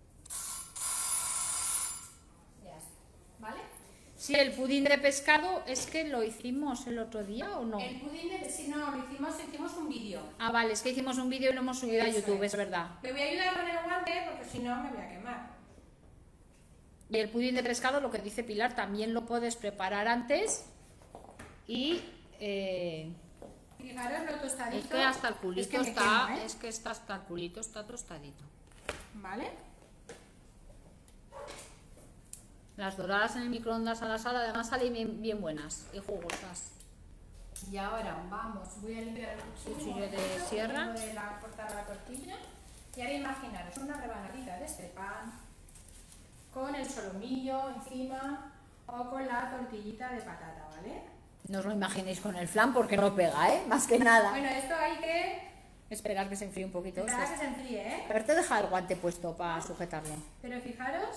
Ya está, ¿vale? Sí, el pudín de pescado es que lo hicimos el otro día o no. El pudín de... Si no, lo hicimos un vídeo. Ah, vale, es que hicimos un vídeo y lo hemos subido a YouTube, es verdad. Me voy a ayudar con el guante porque si no me voy a quemar. Y el pudín de pescado, lo que dice Pilar, también lo puedes preparar antes y... Fijaros lo tostadito. Es que hasta el culito es que me está, quemo, ¿eh? es que está hasta el culito está tostadito. ¿Vale? Las doradas en el microondas a la sal además salen bien buenas y jugosas. Y ahora voy a limpiar el Cuchillo de sierra. de cortar la tortilla. Y ahora imaginaros una rebanadita de este pan con el solomillo encima o con la tortillita de patata, ¿vale? No os lo imaginéis con el flan porque no pega, ¿eh? Más que nada. Bueno, esto hay que Esperar que se enfríe un poquito. esperar a que se enfríe, ¿eh? Haberte dejado el guante puesto para sujetarlo. Pero fijaros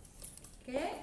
que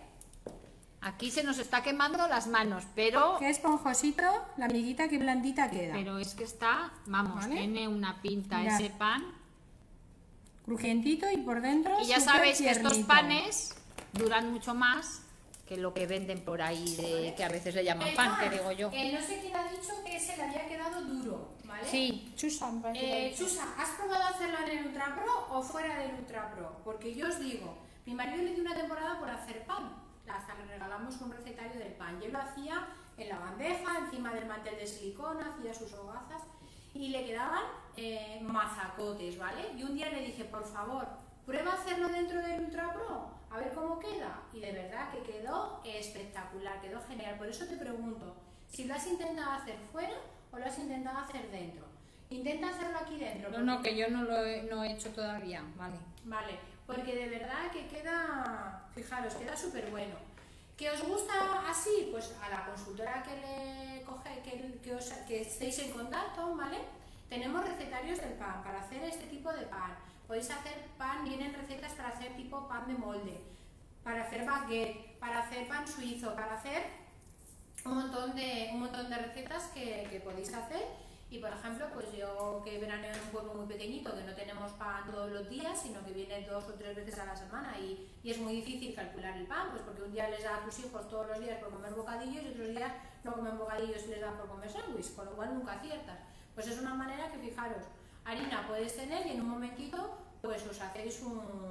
Aquí se nos está quemando las manos, pero esponjosito, la amiguita, que blandita queda. es que está, vamos, ¿Vale? tiene una pinta Mirad. ese pan. Crujientito y por dentro Y ya súper sabéis que estos tiernito. panes duran mucho más que lo que venden por ahí, que a veces le llaman pan, que digo yo. No sé quién ha dicho que se le había quedado duro, ¿vale? Sí, Chusa. Chusa, ¿has probado hacerlo en el Ultra Pro o fuera del Ultra Pro? Porque yo os digo, mi marido le dio una temporada por hacer pan. Hasta le regalamos un recetario del pan. Yo lo hacía en la bandeja, encima del mantel de silicona, hacía sus hogazas y le quedaban mazacotes, ¿vale? Y un día le dije, por favor, prueba a hacerlo dentro del Ultra Pro, a ver cómo queda. Y de verdad que quedó espectacular, quedó genial. Por eso te pregunto, si lo has intentado hacer fuera o lo has intentado hacer dentro. Intenta hacerlo aquí dentro. No, que yo no lo he hecho todavía, vale. Vale, porque de verdad que queda, fijaros, queda súper bueno. ¿Que os gusta así? Pues a la consultora que le coge, que estéis en contacto, ¿vale? Tenemos recetarios del pan para hacer este tipo de pan. Podéis hacer pan, vienen recetas para hacer tipo pan de molde, para hacer baguette, para hacer pan suizo, para hacer un montón de recetas que podéis hacer. Y por ejemplo, pues yo que veraneo en un pueblo muy pequeñito, que no tenemos pan todos los días, sino que viene 2 o 3 veces a la semana y es muy difícil calcular el pan, pues porque un día les da a tus hijos todos los días por comer bocadillos y otros días no comen bocadillos y les da por comer sándwich, con lo cual nunca aciertas. Pues es una manera que, fijaros, harina puedes tener y en un momentito pues os hacéis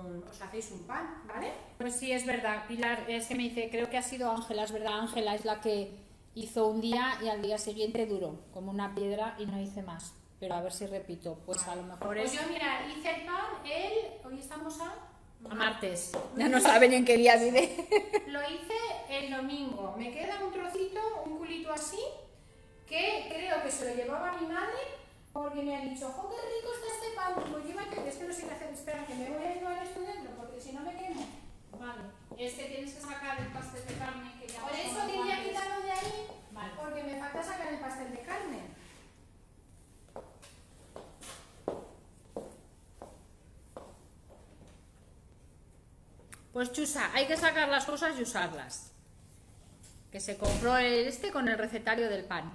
un pan, ¿vale? Pues sí, es verdad, Pilar, es que me dice, creo que ha sido Ángela, es verdad, Ángela es la que hizo un día y al día siguiente duró como una piedra y no hice más. Pero a ver si repito, pues a lo mejor Pues es yo, mira, hice el pan, hoy estamos a martes. Ya no saben en qué día vive. Lo hice el domingo. Me queda un trocito, un culito así, que creo que se lo llevaba mi madre porque me ha dicho, ¡jo, qué rico está este pan! Pues llévate, es que no sé qué hacer, espera, que me voy a llevar esto dentro porque si no me quemo. Vale, es que tienes que sacar el pastel de carne que ya... Por eso quería quitarlo de ahí, Vale. porque me falta sacar el pastel de carne. Pues Chusa, hay que sacar las cosas y usarlas. Que se compró con el recetario del pan.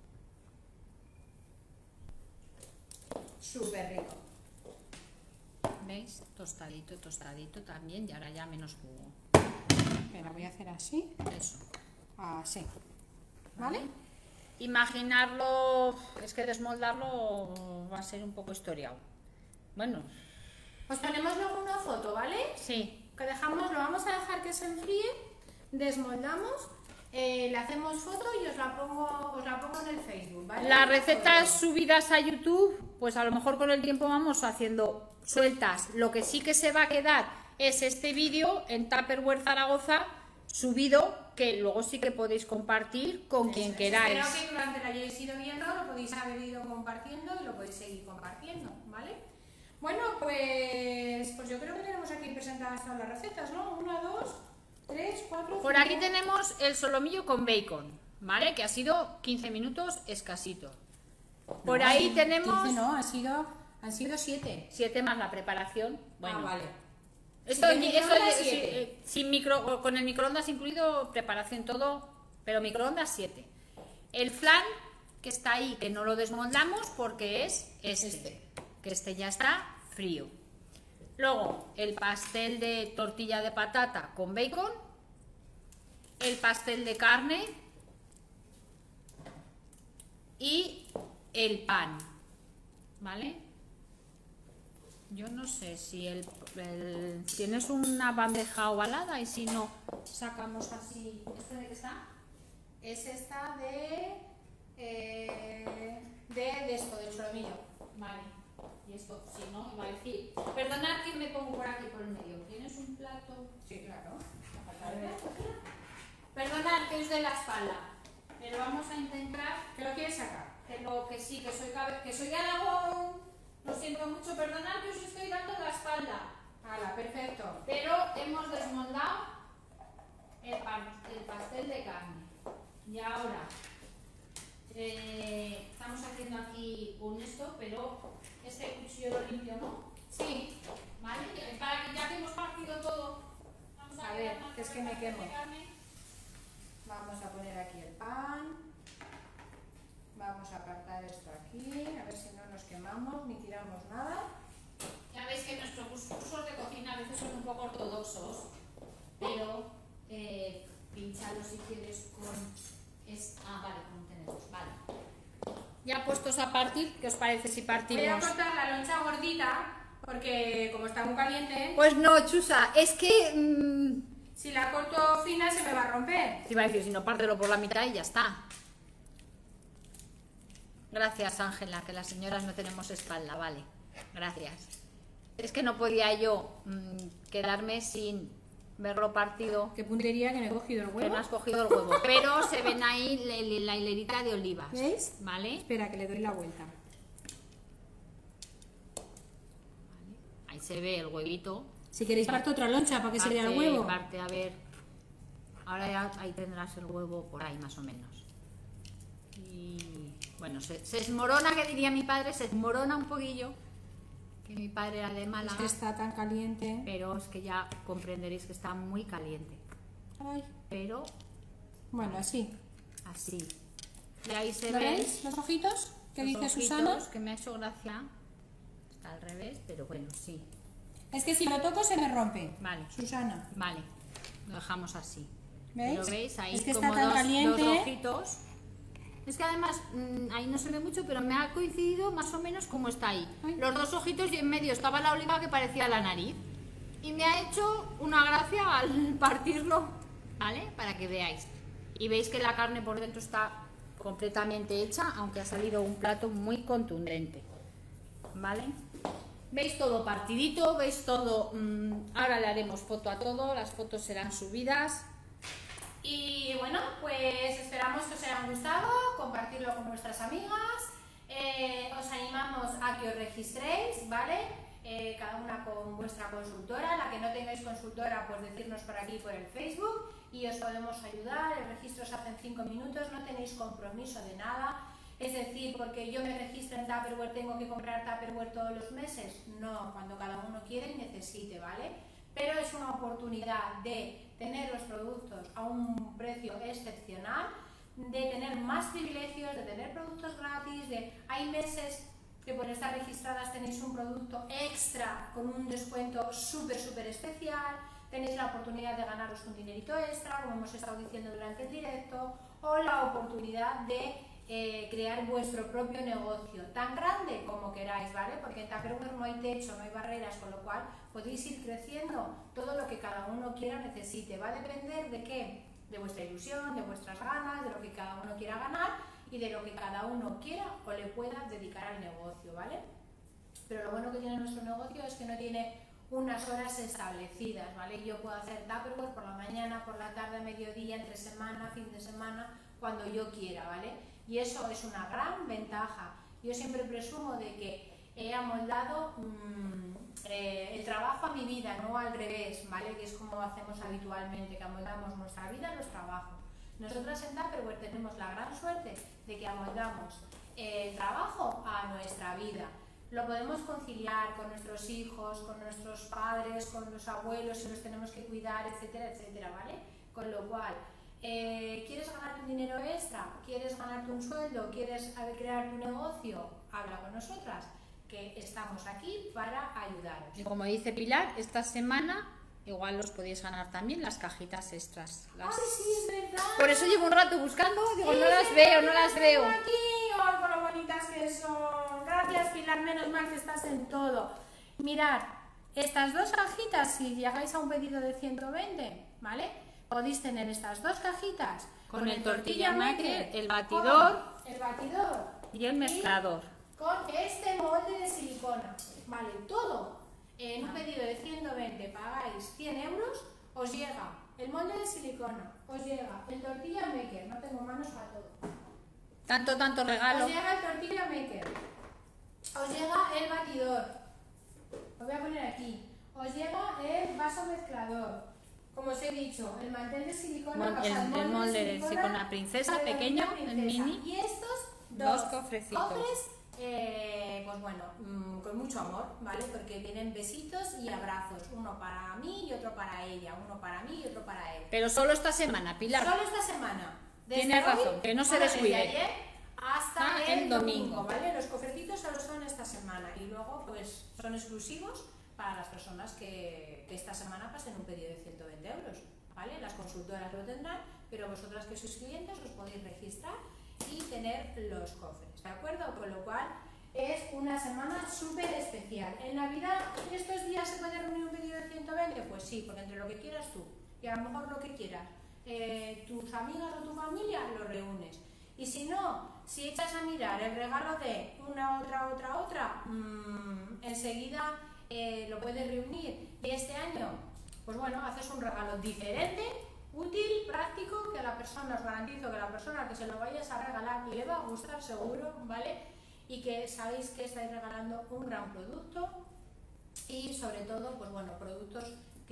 Súper rico. ¿Veis? Tostadito, tostadito también y ahora ya menos jugo. Espera, voy a hacer así. Eso. Así. ¿Vale? Imaginarlo, es que desmoldarlo va a ser un poco historiado. Bueno, Os ponemos luego una foto, ¿vale? sí. Que lo vamos a dejar que se enfríe, desmoldamos le hacemos foto y os la pongo en el Facebook, ¿vale? Las recetas subidas a YouTube, pues a lo mejor con el tiempo vamos haciendo sueltas. Lo que sí que se va a quedar es este vídeo en Tupperware Zaragoza subido, que luego sí que podéis compartir con quien queráis. Espero que durante la hayáis ido viendo, lo podéis haber ido compartiendo y lo podéis seguir compartiendo, ¿vale? Bueno, pues yo creo que tenemos aquí presentadas todas las recetas, ¿no? 1, 2, 3, 4. Por aquí tenemos el solomillo con bacon, ¿vale? Que ha sido 15 minutos escasito. Por ahí tenemos... 15 no, han sido 7. 7 más la preparación. Bueno, Vale. Esto, Sí, microondas, 7. con el microondas incluido, preparación todo, pero microondas 7. El flan que está ahí, que no lo desmoldamos porque es que este ya está frío. Luego el pastel de tortilla de patata con bacon, el pastel de carne y el pan, ¿vale? Yo no sé si tienes una bandeja ovalada y si no, sacamos así. ¿Este de qué está? Es esta de esto, del solomillo. Vale. Y esto, si no, iba a decir. Perdonad que me pongo por aquí por el medio. ¿Tienes un plato? Sí, claro. Perdonad que es de la espalda. Pero vamos a intentar ¿Qué lo quieres sacar? que sí, que soy de Aragón. Lo siento mucho, perdonad que os estoy dando la espalda. Hala, perfecto. Pero hemos desmoldado el pastel de carne. Y ahora estamos haciendo aquí un esto, pero este cuchillo lo limpio, ¿no? Sí. ¿Vale? Para que ya que hemos partido todo, vamos A ver, que es que me quemo. Vamos a poner aquí el pan. Vamos a apartar esto aquí, a ver si no nos quemamos ni tiramos nada. Ya veis que nuestros cursos de cocina a veces son un poco ortodoxos, pero pinchalos si quieres con... vale, con tenedores, vale. Ya puestos a partir, ¿qué os parece si partimos? Voy a cortar la loncha gordita, porque como está muy caliente, Pues no, Chusa, es que... si la corto fina se me va a romper. Te iba a decir, si no, pártelo por la mitad y ya está. Gracias, Ángela, que las señoras no tenemos espalda, vale. Gracias. Es que no podía yo quedarme sin verlo partido. Qué puntería que me he cogido el Que huevo. no has cogido el huevo. Pero se ven ahí la hilerita de olivas. ¿Veis? ¿Vale? Espera, que le doy la vuelta. Ahí se ve el huevito. Si queréis parto otra loncha para que se vea el huevo. Parte, a ver. Ahora ya ahí tendrás el huevo por ahí más o menos. Y bueno, se esmorona, que diría mi padre, se esmorona un poquillo. Que mi padre era de Málaga. Es que está tan caliente. Pero es que ya comprenderéis que está muy caliente. Ay. Pero Bueno, así. así. Y ahí se ¿Lo ven veis? ¿Los ojitos? ¿Qué los dice ojitos, Susana? que me ha hecho gracia. Está al revés, pero bueno, sí. Es que si lo toco se me rompe. Vale. Susana. Vale, lo dejamos así. ¿Veis? ¿Lo veis? Ahí Es que como está tan dos caliente. ojitos. Es que además ahí no se ve mucho, pero me ha coincidido más o menos como está ahí. Ay. Los dos ojitos y en medio estaba la oliva que parecía la nariz. Y me ha hecho una gracia al partirlo, ¿vale? Para que veáis. Y veis que la carne por dentro está completamente hecha, aunque ha salido un plato muy contundente, ¿vale? Veis todo partidito, veis todo. Ahora le haremos foto a todo, las fotos serán subidas. Y bueno, pues esperamos que os haya gustado, compartirlo con vuestras amigas. Os animamos a que os registréis, ¿vale? Cada una con vuestra consultora. La que no tengáis consultora, pues decirnos por aquí, por el Facebook, y os podemos ayudar. El registro se hace en 5 minutos, no tenéis compromiso de nada. Es decir, porque yo me registro en Tupperware, ¿tengo que comprar Tupperware todos los meses? No, cuando cada uno quiere y necesite, ¿vale? Pero es una oportunidad de tener los productos a un precio excepcional, de tener más privilegios, de tener productos gratis, hay meses que por estar registradas tenéis un producto extra con un descuento súper especial, tenéis la oportunidad de ganaros un dinerito extra, como hemos estado diciendo durante el directo, o la oportunidad de crear vuestro propio negocio, tan grande como queráis, ¿vale? Porque en Tupperware no hay techo, no hay barreras, con lo cual podéis ir creciendo todo lo que cada uno quiera o necesite. ¿Va a depender de qué? de vuestra ilusión, de vuestras ganas, de lo que cada uno quiera ganar y de lo que cada uno quiera o le pueda dedicar al negocio, ¿vale? Pero lo bueno que tiene nuestro negocio es que no tiene unas horas establecidas, ¿vale? Yo puedo hacer Tupperware por la mañana, por la tarde, mediodía, entre semana, fin de semana, cuando yo quiera, ¿vale? Y eso es una gran ventaja. Yo siempre presumo de que he amoldado el trabajo a mi vida, no al revés, ¿vale? Que es como hacemos habitualmente, que amoldamos nuestra vida a los trabajos. Nosotras en Tupperware tenemos la gran suerte de que amoldamos el trabajo a nuestra vida. Lo podemos conciliar con nuestros hijos, con nuestros padres, con los abuelos, si los tenemos que cuidar, etcétera, etcétera, ¿vale? Con lo cual, ¿quieres ganarte un dinero extra? ¿Quieres ganarte un sueldo? ¿Quieres crear tu negocio? Habla con nosotras, que estamos aquí para ayudaros. Y como dice Pilar, esta semana igual os podéis ganar también las cajitas extras. ¡Ay, sí, es verdad! Por eso llevo un rato buscando, digo, Sí, no las veo, no las veo. Aquí, ¡ay, con lo bonitas que son! Gracias, Pilar, menos mal que estás en todo. Mirad, estas dos cajitas, si llegáis a un pedido de 120, ¿vale? Podéis tener estas dos cajitas Con el tortilla maker, el batidor y el mezclador. con este molde de silicona, ¿vale? Todo en un pedido de 120 pagáis 100 euros, os llega el molde de silicona, os llega el tortilla maker, no tengo manos para todo. Tanto regalo. Os llega el tortilla maker, os llega el batidor, lo voy a poner aquí, os llega el vaso mezclador, como os he dicho, el mantel de silicona, El molde de silicona princesa, pequeño, el mini. Y estos Dos cofrecitos. cofres, pues bueno, con mucho amor, ¿vale? Porque vienen besitos y abrazos, uno para mí y otro para ella, uno para mí y otro para él. Pero solo esta semana, Pilar. Solo esta semana. Tienes razón, que no se descuide. Desde ayer hasta el domingo, ¿vale? Los cofrecitos solo son esta semana y luego pues son exclusivos para las personas que esta semana pasen un pedido de 120 euros, ¿vale? Las consultoras lo tendrán, pero vosotras que sois clientes os podéis registrar y tener los cofres, ¿de acuerdo? Con lo cual es una semana súper especial. En Navidad, ¿estos días se puede reunir un pedido de 120? Pues sí, porque entre lo que quieras tú y a lo mejor lo que quieras tus amigas o tu familia, lo reúnes. Y si no, si echas a mirar el regalo de una, otra, enseguida lo puedes reunir. Y este año, pues bueno, haces un regalo diferente, útil, práctico, que a la persona, os garantizo que a la persona que se lo vayas a regalar le va a gustar seguro, ¿vale? Y que sabéis que estáis regalando un gran producto y sobre todo, pues bueno, productos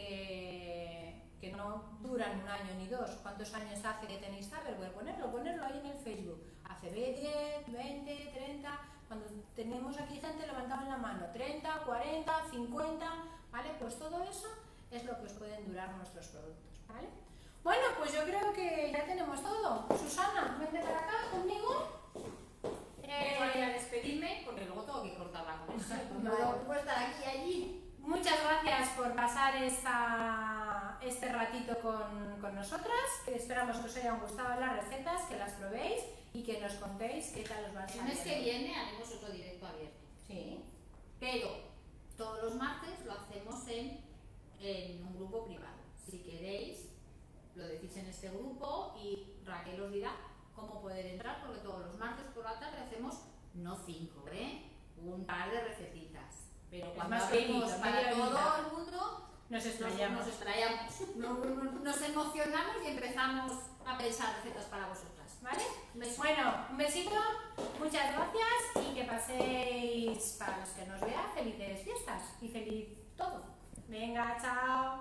que no duran un año ni dos. ¿Cuántos años hace que tenéis Tupperware? Ponerlo ahí en el Facebook. Hace 10, 20, 30, cuando tenemos aquí gente levantando la mano, 30, 40, 50, ¿vale? Pues todo eso es lo que os pueden durar nuestros productos, ¿vale? Bueno, pues yo creo que ya tenemos todo. Susana, vente para acá conmigo. Voy a despedirme porque luego tengo que cortar la conversación. No puedo estar aquí y allí. Muchas gracias por pasar este ratito con nosotras. Esperamos que os hayan gustado las recetas, que las probéis y que nos contéis qué tal os va a salir. El mes que viene haremos otro directo abierto. Sí. Pero todos los martes lo hacemos en un grupo privado. Si queréis, lo decís en este grupo y Raquel os dirá cómo poder entrar, porque todos los martes por la tarde hacemos, no 5, un par de recetitas. Pero cuando abrimos para todo el mundo, nos explayamos, nos emocionamos y empezamos a pensar recetas para vosotras, ¿vale? Bueno, un besito, muchas gracias y que paséis, para los que nos vean, felices fiestas y feliz todo. Venga, chao.